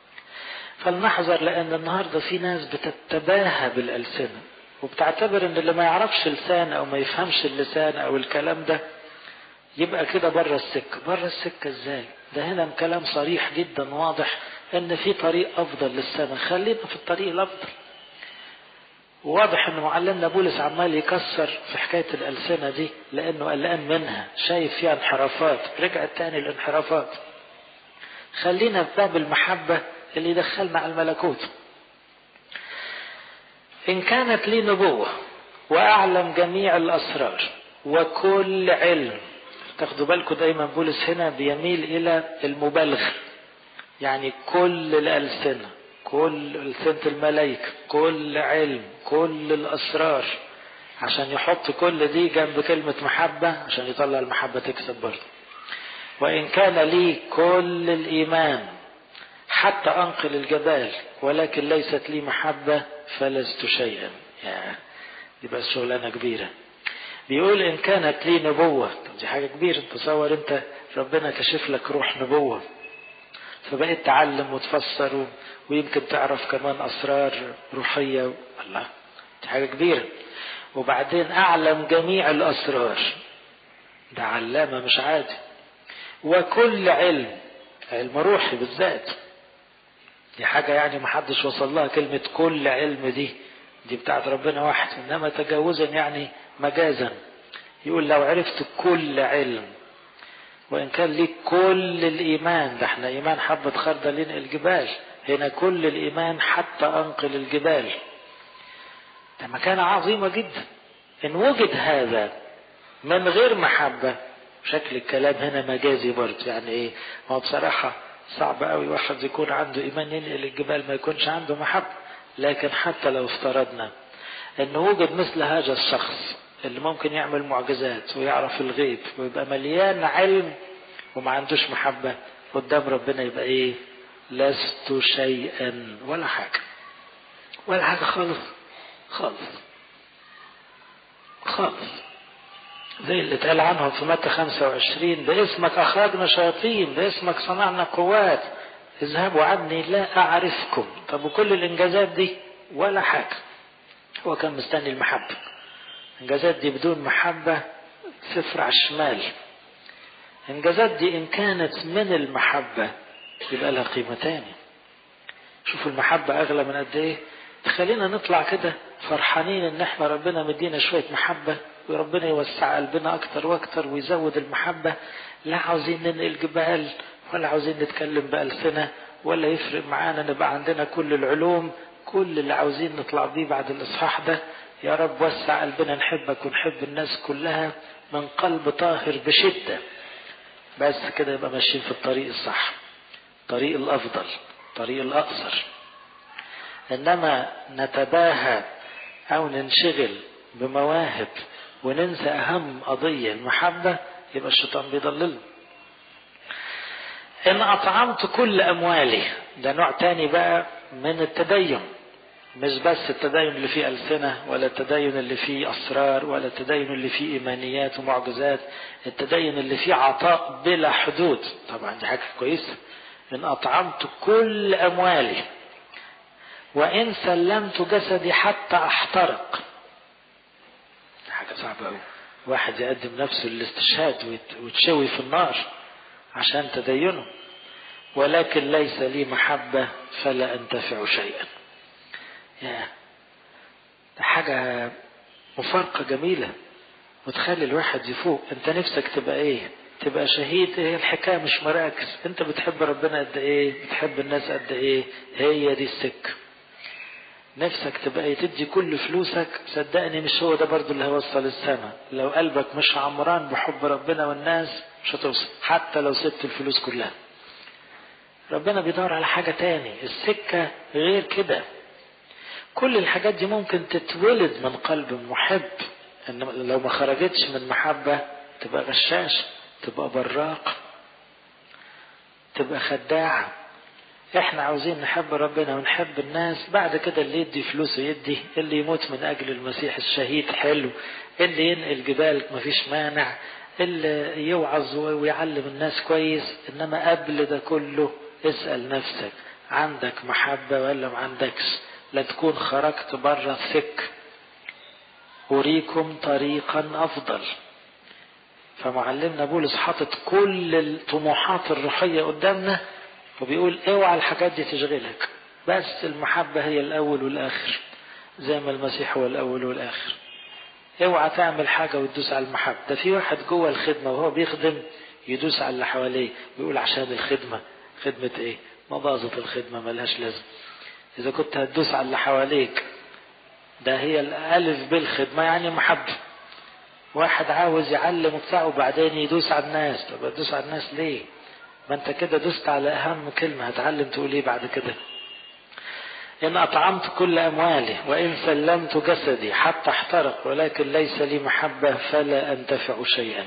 فلنحذر، لأن النهاردة في ناس بتتباهى بالألسنة وبتعتبر ان اللي ما يعرفش لسان او ما يفهمش اللسان او الكلام ده يبقى كده بره السكة. بره السكة ازاي؟ ده هنا كلام صريح جدا واضح ان في طريق افضل للسماء، خلينا في الطريق الافضل. واضح ان معلمنا بولس عمال يكسر في حكاية الألسنة دي لانه قلقان منها، شايف فيها انحرافات، رجع تاني الانحرافات. خلينا في باب المحبة اللي يدخلنا على الملكوت. إن كانت لي نبوة وأعلم جميع الأسرار وكل علم. تاخدوا بالكم دايما بولس هنا بيميل إلى المبالغة، يعني كل الألسنة، كل ألسنة الملائكة، كل علم، كل الأسرار، عشان يحط كل دي جنب كلمة محبة عشان يطلع المحبة تكسب برضه. وإن كان لي كل الإيمان حتى أنقل الجبال ولكن ليست لي محبة فلست شيئا. يعني يبقى الشغلانة كبيرة. بيقول إن كانت لي نبوة، طب دي حاجة كبيرة. تصور أنت ربنا كشف لك روح نبوة فبقيت تعلم وتفسر ويمكن تعرف كمان أسرار روحية. الله، دي حاجة كبيرة. وبعدين أعلم جميع الأسرار، ده علامة مش عادي. وكل علم، علم روحي بالذات، دي حاجة يعني محدش وصل لها. كلمة كل علم دي دي بتاعت ربنا واحد، إنما تجاوزا يعني مجازا. يقول لو عرفت كل علم. وإن كان ليك كل الإيمان، ده احنا إيمان حبة خردل ينقل الجبال، هنا كل الإيمان حتى أنقل الجبال. ده مكانة عظيمة جدا. إن وجد هذا من غير محبة، شكل الكلام هنا مجازي برضه. يعني إيه؟ ما هو بصراحة صعب قوي واحد يكون عنده إيمان ينقل الجبال ما يكونش عنده محبة. لكن حتى لو افترضنا أن وجد مثل هذا الشخص اللي ممكن يعمل معجزات ويعرف الغيب ويبقى مليان علم وما عندوش محبة، قدام ربنا يبقى ايه؟ لست شيئا، ولا حاجة، ولا حاجة خالص خالص خالص. زي اللي اتقال عنهم في متى خمسة وعشرين: باسمك أخرجنا شياطين، باسمك صنعنا قوات، اذهبوا عني لا أعرفكم. طب وكل الإنجازات دي ولا حاجة. هو كان مستني المحبة. الإنجازات دي بدون محبة صفر على الشمال. الإنجازات دي إن كانت من المحبة يبقى لها قيمة تاني. شوفوا المحبة أغلى من قد إيه. خلينا نطلع كده فرحانين إن إحنا ربنا مدينا شوية محبة، وربنا يوسع قلبنا أكتر وأكتر ويزود المحبة. لا عاوزين ننقل جبال، ولا عاوزين نتكلم بألسنة، ولا يفرق معانا نبقى عندنا كل العلوم. كل اللي عاوزين نطلع بيه بعد الإصحاح ده: يا رب وسع قلبنا نحبك ونحب الناس كلها من قلب طاهر بشدة. بس كده يبقى ماشيين في الطريق الصح، الطريق الأفضل، الطريق الأقصر. إنما نتباهى أو ننشغل بمواهب وننسى أهم قضية المحبة، يبقى الشيطان بيضللنا. إن أطعمت كل أموالي، ده نوع تاني بقى من التدين. مش بس التدين اللي فيه ألسنة، ولا التدين اللي فيه أسرار، ولا التدين اللي فيه إيمانيات ومعجزات. التدين اللي فيه عطاء بلا حدود. طبعا دي حاجة كويسة. إن أطعمت كل أموالي وإن سلمت جسدي حتى أحترق. حاجة صعبة أوي، واحد يقدم نفسه للاستشهاد ويتشوي في النار عشان تدينه. ولكن ليس لي محبة فلا أنتفع شيئا. يا ده حاجة مفارقة جميلة وتخلي الواحد يفوق. انت نفسك تبقى ايه؟ تبقى شهيد. هي الحكاية مش مراكز. انت بتحب ربنا قد ايه؟ بتحب الناس قد ايه؟ هي دي السكة. نفسك تبقى ايه؟ تدي كل فلوسك. صدقني مش هو ده برضو اللي هيوصل السماء. لو قلبك مش عمران بحب ربنا والناس مش هتوصل، حتى لو سبت الفلوس كلها. ربنا بيدور على حاجة تاني. السكة غير كده. كل الحاجات دي ممكن تتولد من قلب محب، انما لو ما خرجتش من محبة تبقى غشاش، تبقى براق، تبقى خداعة. احنا عاوزين نحب ربنا ونحب الناس. بعد كده اللي يدي فلوسه يدي، اللي يموت من اجل المسيح الشهيد حلو، اللي ينقل جبال مفيش مانع، اللي يوعظ ويعلم الناس كويس. انما قبل ده كله اسأل نفسك: عندك محبة ولا ما عندكش؟ لا تكون خرجت بره السك. أريكم طريقا أفضل. فمعلمنا بولس حاطط كل الطموحات الروحية قدامنا وبيقول اوعى الحاجات دي تشغلك، بس المحبة هي الأول والآخر، زي ما المسيح هو الأول والآخر. اوعى تعمل حاجة وتدوس على المحبة. ده في واحد جوه الخدمة وهو بيخدم يدوس على اللي حواليه ويقول عشان الخدمة. خدمة ايه؟ ما باظت الخدمة، ملهاش لازم. إذا كنت هتدوس على اللي حواليك، ده هي الألف بالخدمة يعني محبة. واحد عاوز يعلم بتاعه وبعدين يدوس على الناس. طب هتدوس على الناس ليه؟ ما انت كده دوست على أهم كلمة. هتعلم تقول ايه بعد كده؟ إن أطعمت كل أموالي وإن سلمت جسدي حتى احترق ولكن ليس لي محبة فلا أنتفع شيئا.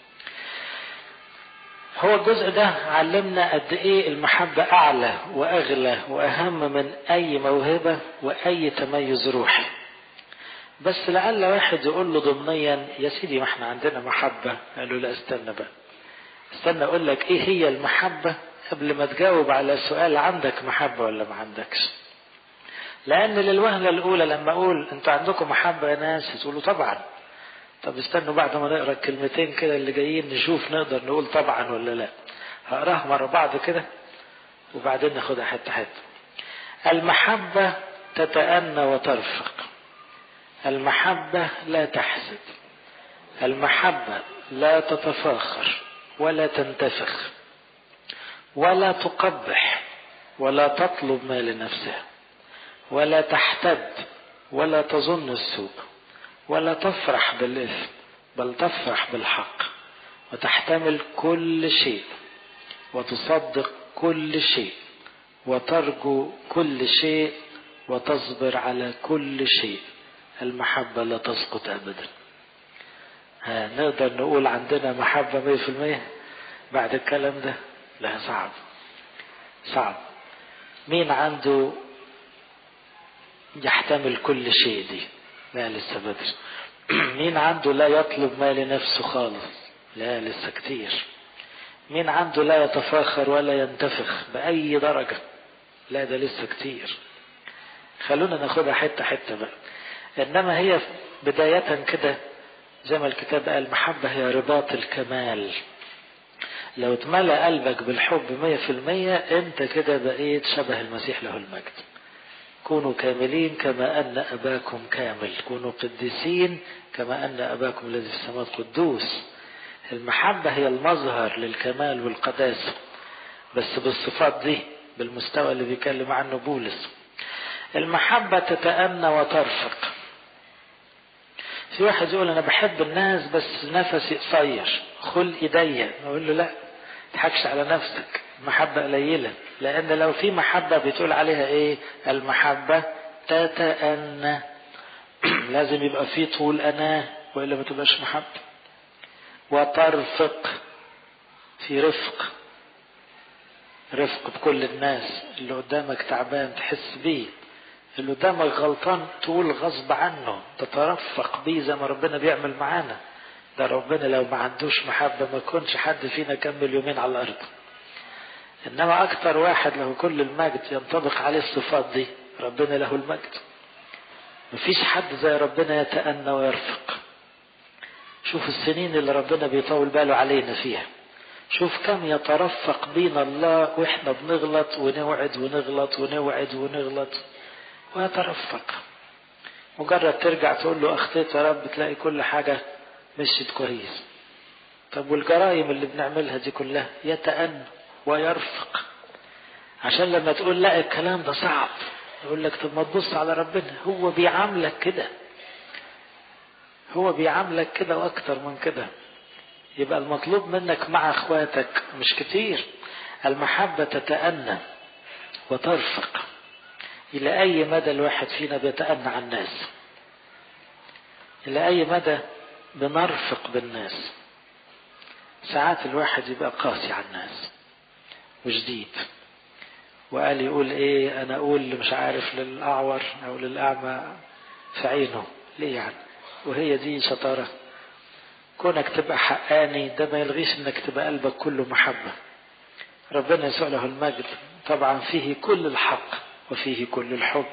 هو الجزء ده علمنا قد ايه المحبة اعلى واغلى واهم من اي موهبة واي تميز روحي. بس لعل واحد يقول له ضمنيا: يا سيدي ما احنا عندنا محبة. قال له: لا استنى بقى، استنى اقول لك ايه هي المحبة قبل ما تجاوب على سؤال عندك محبة ولا ما عندكش. لان للوهلة الاولى لما اقول انتوا عندكم محبة يا ناس تقولوا طبعا. طب استنوا بعد ما نقرأ الكلمتين كده اللي جايين نشوف نقدر نقول طبعا ولا لا. هقراها مرة بعض كده وبعدين ناخدها حتة حتة. المحبة تتأنى وترفق. المحبة لا تحسد. المحبة لا تتفاخر ولا تنتفخ ولا تقبح ولا تطلب ما لنفسها ولا تحتد ولا تظن السوء ولا تفرح بالإثم بل تفرح بالحق وتحتمل كل شيء وتصدق كل شيء وترجو كل شيء وتصبر على كل شيء. المحبة لا تسقط أبدا. ها نقدر نقول عندنا محبة مية في المية بعد الكلام ده؟ لا، صعب صعب. مين عنده يحتمل كل شيء دي؟ لا، لسه بدري. مين عنده لا يطلب ما لنفسه خالص؟ لا، لسه كتير. مين عنده لا يتفاخر ولا ينتفخ بأي درجة؟ لا، ده لسه كتير. خلونا ناخدها حتة حتة بقى. إنما هي بداية كده زي ما الكتاب قال، المحبة هي رباط الكمال. لو اتملأ قلبك بالحب مية في المية انت كده بقيت شبه المسيح له المجد. كونوا كاملين كما أن أباكم كامل، كونوا قديسين كما أن أباكم الذي في السماوات قدوس. المحبة هي المظهر للكمال والقداسة، بس بالصفات دي، بالمستوى اللي بيكلم عنه بولس. المحبة تتأنى وترفق. في واحد يقول أنا بحب الناس بس نفسي قصير، خل إيديا. نقول له لا، تحكش على نفسك، المحبة قليلة. لأن لو في محبة بتقول عليها إيه؟ المحبة تتأنى. لازم يبقى في طول أناه، وإلا ما تبقاش محبة. وترفق، في رفق، رفق بكل الناس. اللي قدامك تعبان تحس بيه، اللي قدامك غلطان تقول غصب عنه، تترفق بيه زي ما ربنا بيعمل معانا. ده ربنا لو ما عندوش محبة ما كنش حد فينا كمل يومين على الأرض. إنما أكتر واحد له كل المجد ينطبق عليه الصفات دي ربنا له المجد. مفيش حد زي ربنا يتأنى ويرفق. شوف السنين اللي ربنا بيطول باله علينا فيها. شوف كم يترفق بينا الله وإحنا بنغلط ونوعد ونغلط ونوعد ونغلط ويترفق. مجرد ترجع تقول له أخطيت يا رب، تلاقي كل حاجة مشيت كويس. طب والجرائم اللي بنعملها دي كلها يتأنى ويرفق، عشان لما تقول لا الكلام ده صعب يقول لك طب ما تبص على ربنا، هو بيعاملك كده، هو بيعاملك كده واكتر من كده. يبقى المطلوب منك مع اخواتك مش كتير. المحبة تتأنى وترفق. الى اي مدى الواحد فينا بيتأنى على الناس؟ الى اي مدى بنرفق بالناس؟ ساعات الواحد يبقى قاسي على الناس وجديد، وقال يقول ايه، انا اقول مش عارف للاعور او للاعمى في عينه ليه يعني؟ وهي دي شطارة؟ كونك تبقى حقاني ده ما يلغيش انك تبقى قلبك كله محبة. ربنا يسوع له المجد طبعا فيه كل الحق وفيه كل الحب،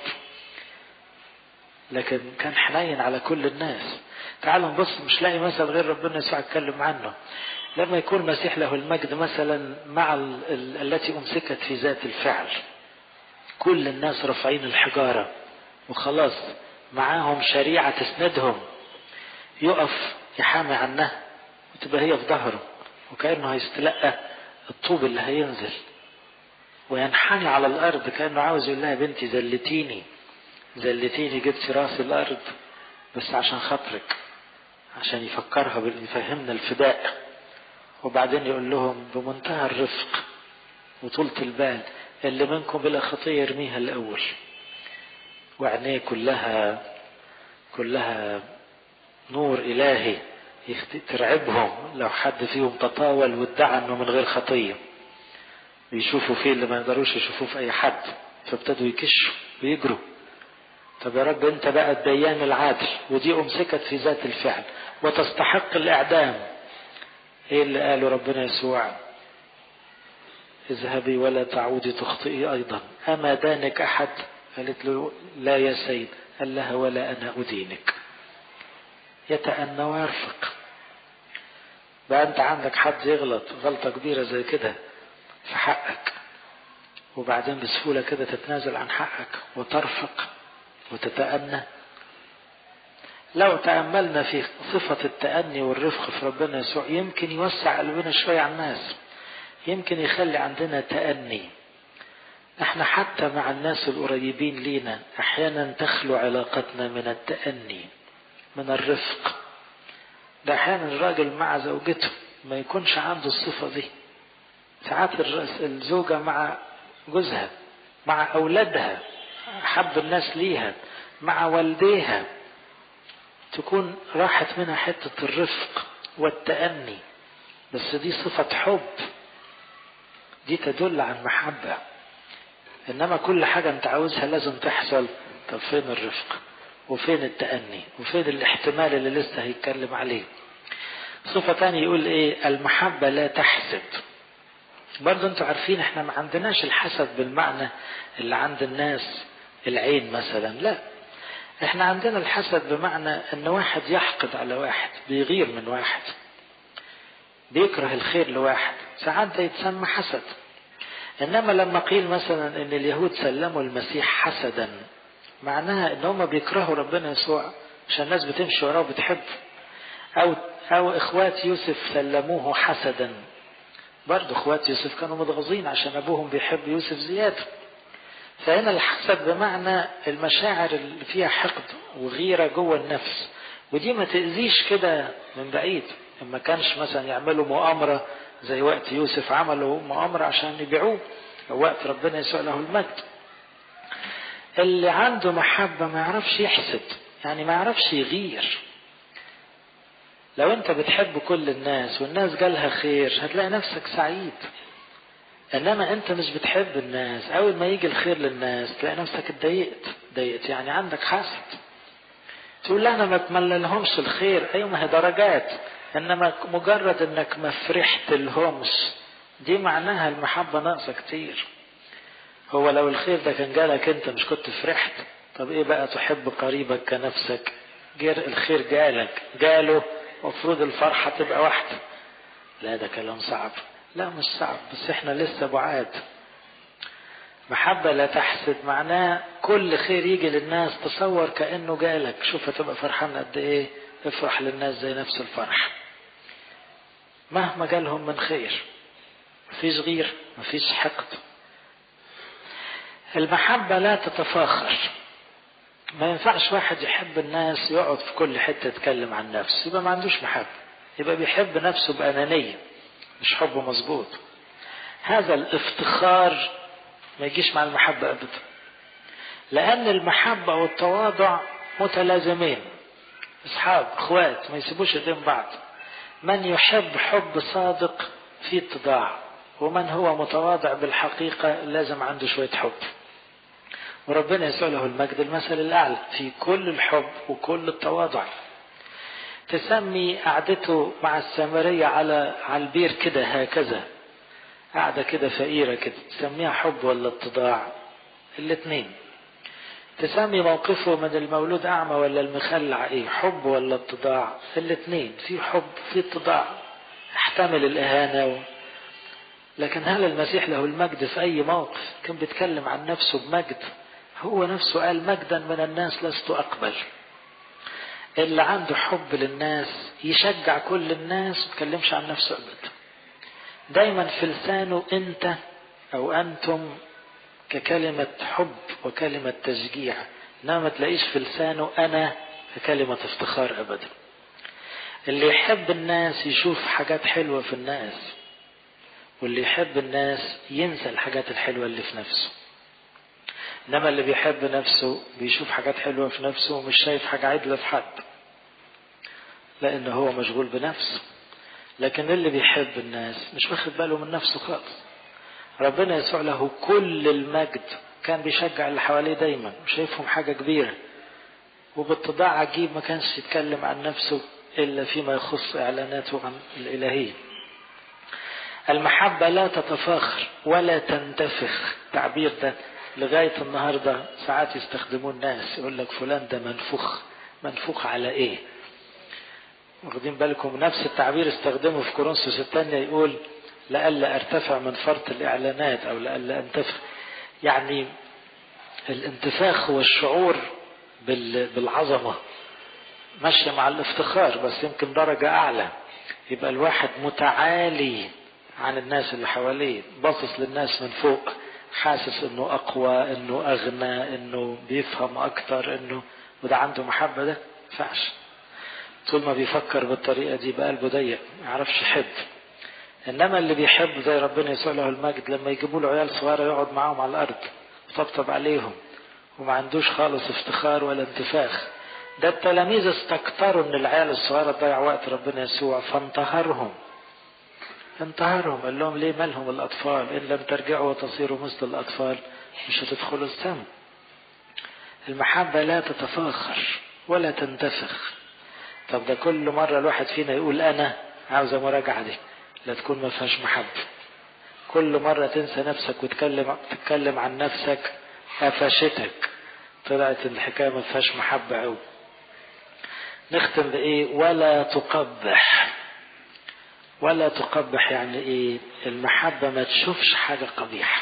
لكن كان حنين على كل الناس. تعالوا نبص، مش لاقي مثل غير ربنا يسوع اتكلم عنه. لما يكون مسيح له المجد مثلا مع ال ال التي أمسكت في ذات الفعل، كل الناس رافعين الحجارة وخلاص معاهم شريعة تسندهم، يقف يحامي عنها وتبقى هي في ظهره وكأنه هيستلقى الطوب اللي هينزل، وينحني على الأرض كأنه عاوز يقول لها بنتي زلتيني زلتيني جبت راس الأرض بس عشان خاطرك، عشان يفكرها يفهمنا الفداء. وبعدين يقول لهم بمنتهى الرفق وطولة البال، اللي منكم بلا خطية يرميها الأول. وعينيه كلها كلها نور إلهي ترعبهم لو حد فيهم تطاول وادعى انه من غير خطية. يشوفوا فيه اللي ما يقدروش يشوفوه في اي حد، فابتدوا يكشوا ويجروا. طب يا رب انت بقى الديان العادل، ودي امسكت في ذات الفعل وتستحق الاعدام. ايه اللي قاله ربنا يسوع؟ اذهبي ولا تعودي تخطئي ايضا. اما دانك احد؟ قالت له لا يا سيد. قال لها ولا انا ادينك. يتأنى ويرفق. بقى انت عندك حد يغلط غلطة كبيرة زي كده في حقك، وبعدين بسهولة كده تتنازل عن حقك وترفق وتتأنى. لو تأملنا في صفة التأني والرفق في ربنا يسوع يمكن يوسع قلبنا شوية عن الناس، يمكن يخلي عندنا تأني. احنا حتى مع الناس القريبين لينا احيانا تخلو علاقتنا من التأني من الرفق. ده احيانا الراجل مع زوجته ما يكونش عنده الصفة دي. ساعات الزوجة مع جوزها مع اولادها حب الناس ليها، مع والديها، تكون راحت منها حتة الرفق والتأني، بس دي صفة حب، دي تدل عن محبة. إنما كل حاجة أنت عاوزها لازم تحصل، طب فين الرفق وفين التأني وفين الاحتمال اللي لسه هيتكلم عليه؟ صفة تانية يقول إيه؟ المحبة لا تحسد. برضو أنتوا عارفين إحنا ما عندناش الحسد بالمعنى اللي عند الناس العين مثلا، لا، إحنا عندنا الحسد بمعنى إن واحد يحقد على واحد، بيغير من واحد، بيكره الخير لواحد، ساعات ده يتسمى حسد. إنما لما قيل مثلا إن اليهود سلموا المسيح حسدا، معناها إن هم بيكرهوا ربنا يسوع عشان الناس بتمشي وراه وبتحبه. أو أو إخوات يوسف سلموه حسدا، برضو إخوات يوسف كانوا متغاظين عشان أبوهم بيحب يوسف زيادة. فهنا الحسد بمعنى المشاعر اللي فيها حقد وغيرة جوه النفس، ودي ما تأذيش كده من بعيد. ما كانش مثلا يعملوا مؤامرة زي وقت يوسف، عملوا مؤامرة عشان يبيعوه، أو وقت ربنا يسوع له المجد. اللي عنده محبة ما يعرفش يحسد، يعني ما يعرفش يغير. لو انت بتحب كل الناس والناس جالها خير هتلاقي نفسك سعيد. انما انت مش بتحب الناس، اول ما يجي الخير للناس تلاقي نفسك اتضايقت. ضايقت يعني عندك حسد، تقول لا انا ما اتمنى لهمش الخير. ايوه ما هي درجات، انما مجرد انك ما فرحت لهمش دي معناها المحبة ناقصة كتير. هو لو الخير ده كان جالك انت مش كنت فرحت؟ طب ايه بقى تحب قريبك كنفسك؟ جير الخير جالك جاله، مفروض الفرحة تبقى واحدة. لا ده كلام صعب. لا مش صعب، بس احنا لسه بعاد. محبة لا تحسد معناه كل خير يجي للناس تصور كأنه جالك، شوف هتبقى فرحان قد ايه. افرح للناس زي نفس الفرح مهما جالهم من خير، مفيش غير، مفيش حقد. المحبة لا تتفاخر. ما ينفعش واحد يحب الناس يقعد في كل حتة يتكلم عن نفسه، يبقى ما عندوش محبة، يبقى بيحب نفسه بأنانية، مش حبه مظبوط. هذا الافتخار ما يجيش مع المحبة أبدا، لأن المحبة والتواضع متلازمين، أصحاب أخوات ما يسيبوش ايدين بعض. من يحب حب صادق في اتضاع، ومن هو متواضع بالحقيقة لازم عنده شوية حب. وربنا يسوع له المجد المثل الأعلى في كل الحب وكل التواضع. تسمي قعدته مع السامرية على على البير كده هكذا، قاعدة كده فقيرة كده، تسميها حب ولا اتضاع؟ الاثنين. تسمي موقفه من المولود أعمى ولا المخلع ايه؟ حب ولا اتضاع؟ الاثنين، في حب في اتضاع، احتمل الإهانة و... لكن هل المسيح له المجد في أي موقف كان بيتكلم عن نفسه بمجد؟ هو نفسه قال مجدا من الناس لست أقبل. اللي عنده حب للناس يشجع كل الناس، ما يتكلمش عن نفسه أبدا. دايما في لسانه أنت أو أنتم ككلمة حب وكلمة تشجيع، إنما ما تلاقيش في لسانه أنا ككلمة افتخار أبدا. اللي يحب الناس يشوف حاجات حلوة في الناس، واللي يحب الناس ينسى الحاجات الحلوة اللي في نفسه. إنما اللي بيحب نفسه بيشوف حاجات حلوة في نفسه ومش شايف حاجة عدلة في حد، لأنه هو مشغول بنفسه. لكن اللي بيحب الناس مش واخد باله من نفسه خالص. ربنا يسوع له كل المجد كان بيشجع اللي حواليه دايما وشايفهم حاجة كبيرة، وباتضاع عجيب ما كانش يتكلم عن نفسه إلا فيما يخص إعلاناته عن الإلهية. المحبة لا تتفاخر ولا تنتفخ. تعبير ده لغاية النهاردة ساعات يستخدمون الناس، يقول لك فلان ده منفوخ. منفوخ على ايه؟ واخدين بالكم؟ نفس التعبير استخدمه في كورنثوس الثانية، يقول لألا ارتفع من فرط الإعلانات أو لألا انتفخ. يعني الانتفاخ هو الشعور بالعظمة ماشية مع الافتخار، بس يمكن درجة أعلى. يبقى الواحد متعالي عن الناس اللي حواليه، باصص للناس من فوق، حاسس انه اقوى، انه اغنى، انه بيفهم اكتر، انه وده عنده محبة. ده فعش طول ما بيفكر بالطريقة دي بقلبه ضيق، ما يعرفش يحب. انما اللي بيحب زي ربنا يسوع له المجد، لما يجيبوا له عيال صغيرة يقعد معاهم على الارض وطبطب عليهم وما عندوش خالص افتخار ولا انتفاخ. ده التلاميذ استكتروا ان العيال الصغيرة تضيع وقت ربنا يسوع فانتهرهم انتهرهم قال لهم ليه مالهم الأطفال؟ إن لم ترجعوا وتصيروا مثل الأطفال مش هتدخلوا السماء. المحبة لا تتفاخر ولا تنتفخ. طب ده كل مرة الواحد فينا يقول أنا عاوزة مراجعة دي، لا تكون ما فيهاش محبة. كل مرة تنسى نفسك وتتكلم تتكلم عن نفسك قفشتك، طلعت الحكاية ما فيهاش محبة أوي. نختم بإيه؟ ولا تقبح. ولا تقبح يعني إيه؟ المحبة ما تشوفش حاجة قبيحة.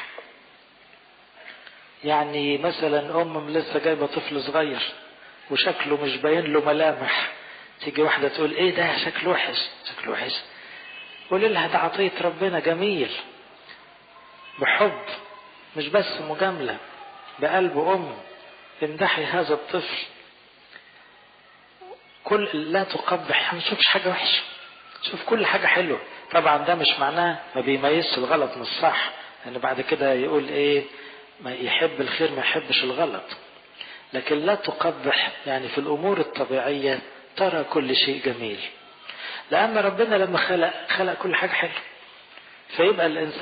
يعني مثلا أم لسه جايبة طفل صغير وشكله مش باين له ملامح، تيجي واحدة تقول إيه ده شكله وحش شكله وحش، قول لها ده عطية ربنا جميل، بحب مش بس مجاملة، بقلب أم امدحي هذا الطفل. كل لا تقبح، ما تشوفش حاجة وحشة، شوف كل حاجة حلوة. طبعا ده مش معناه ما بيميزش الغلط من الصح، لأن يعني بعد كده يقول إيه ما يحب الخير ما يحبش الغلط. لكن لا تقبح يعني في الأمور الطبيعية ترى كل شيء جميل، لأن ربنا لما خلق خلق كل حاجة حلوة، فيبقى الإنسان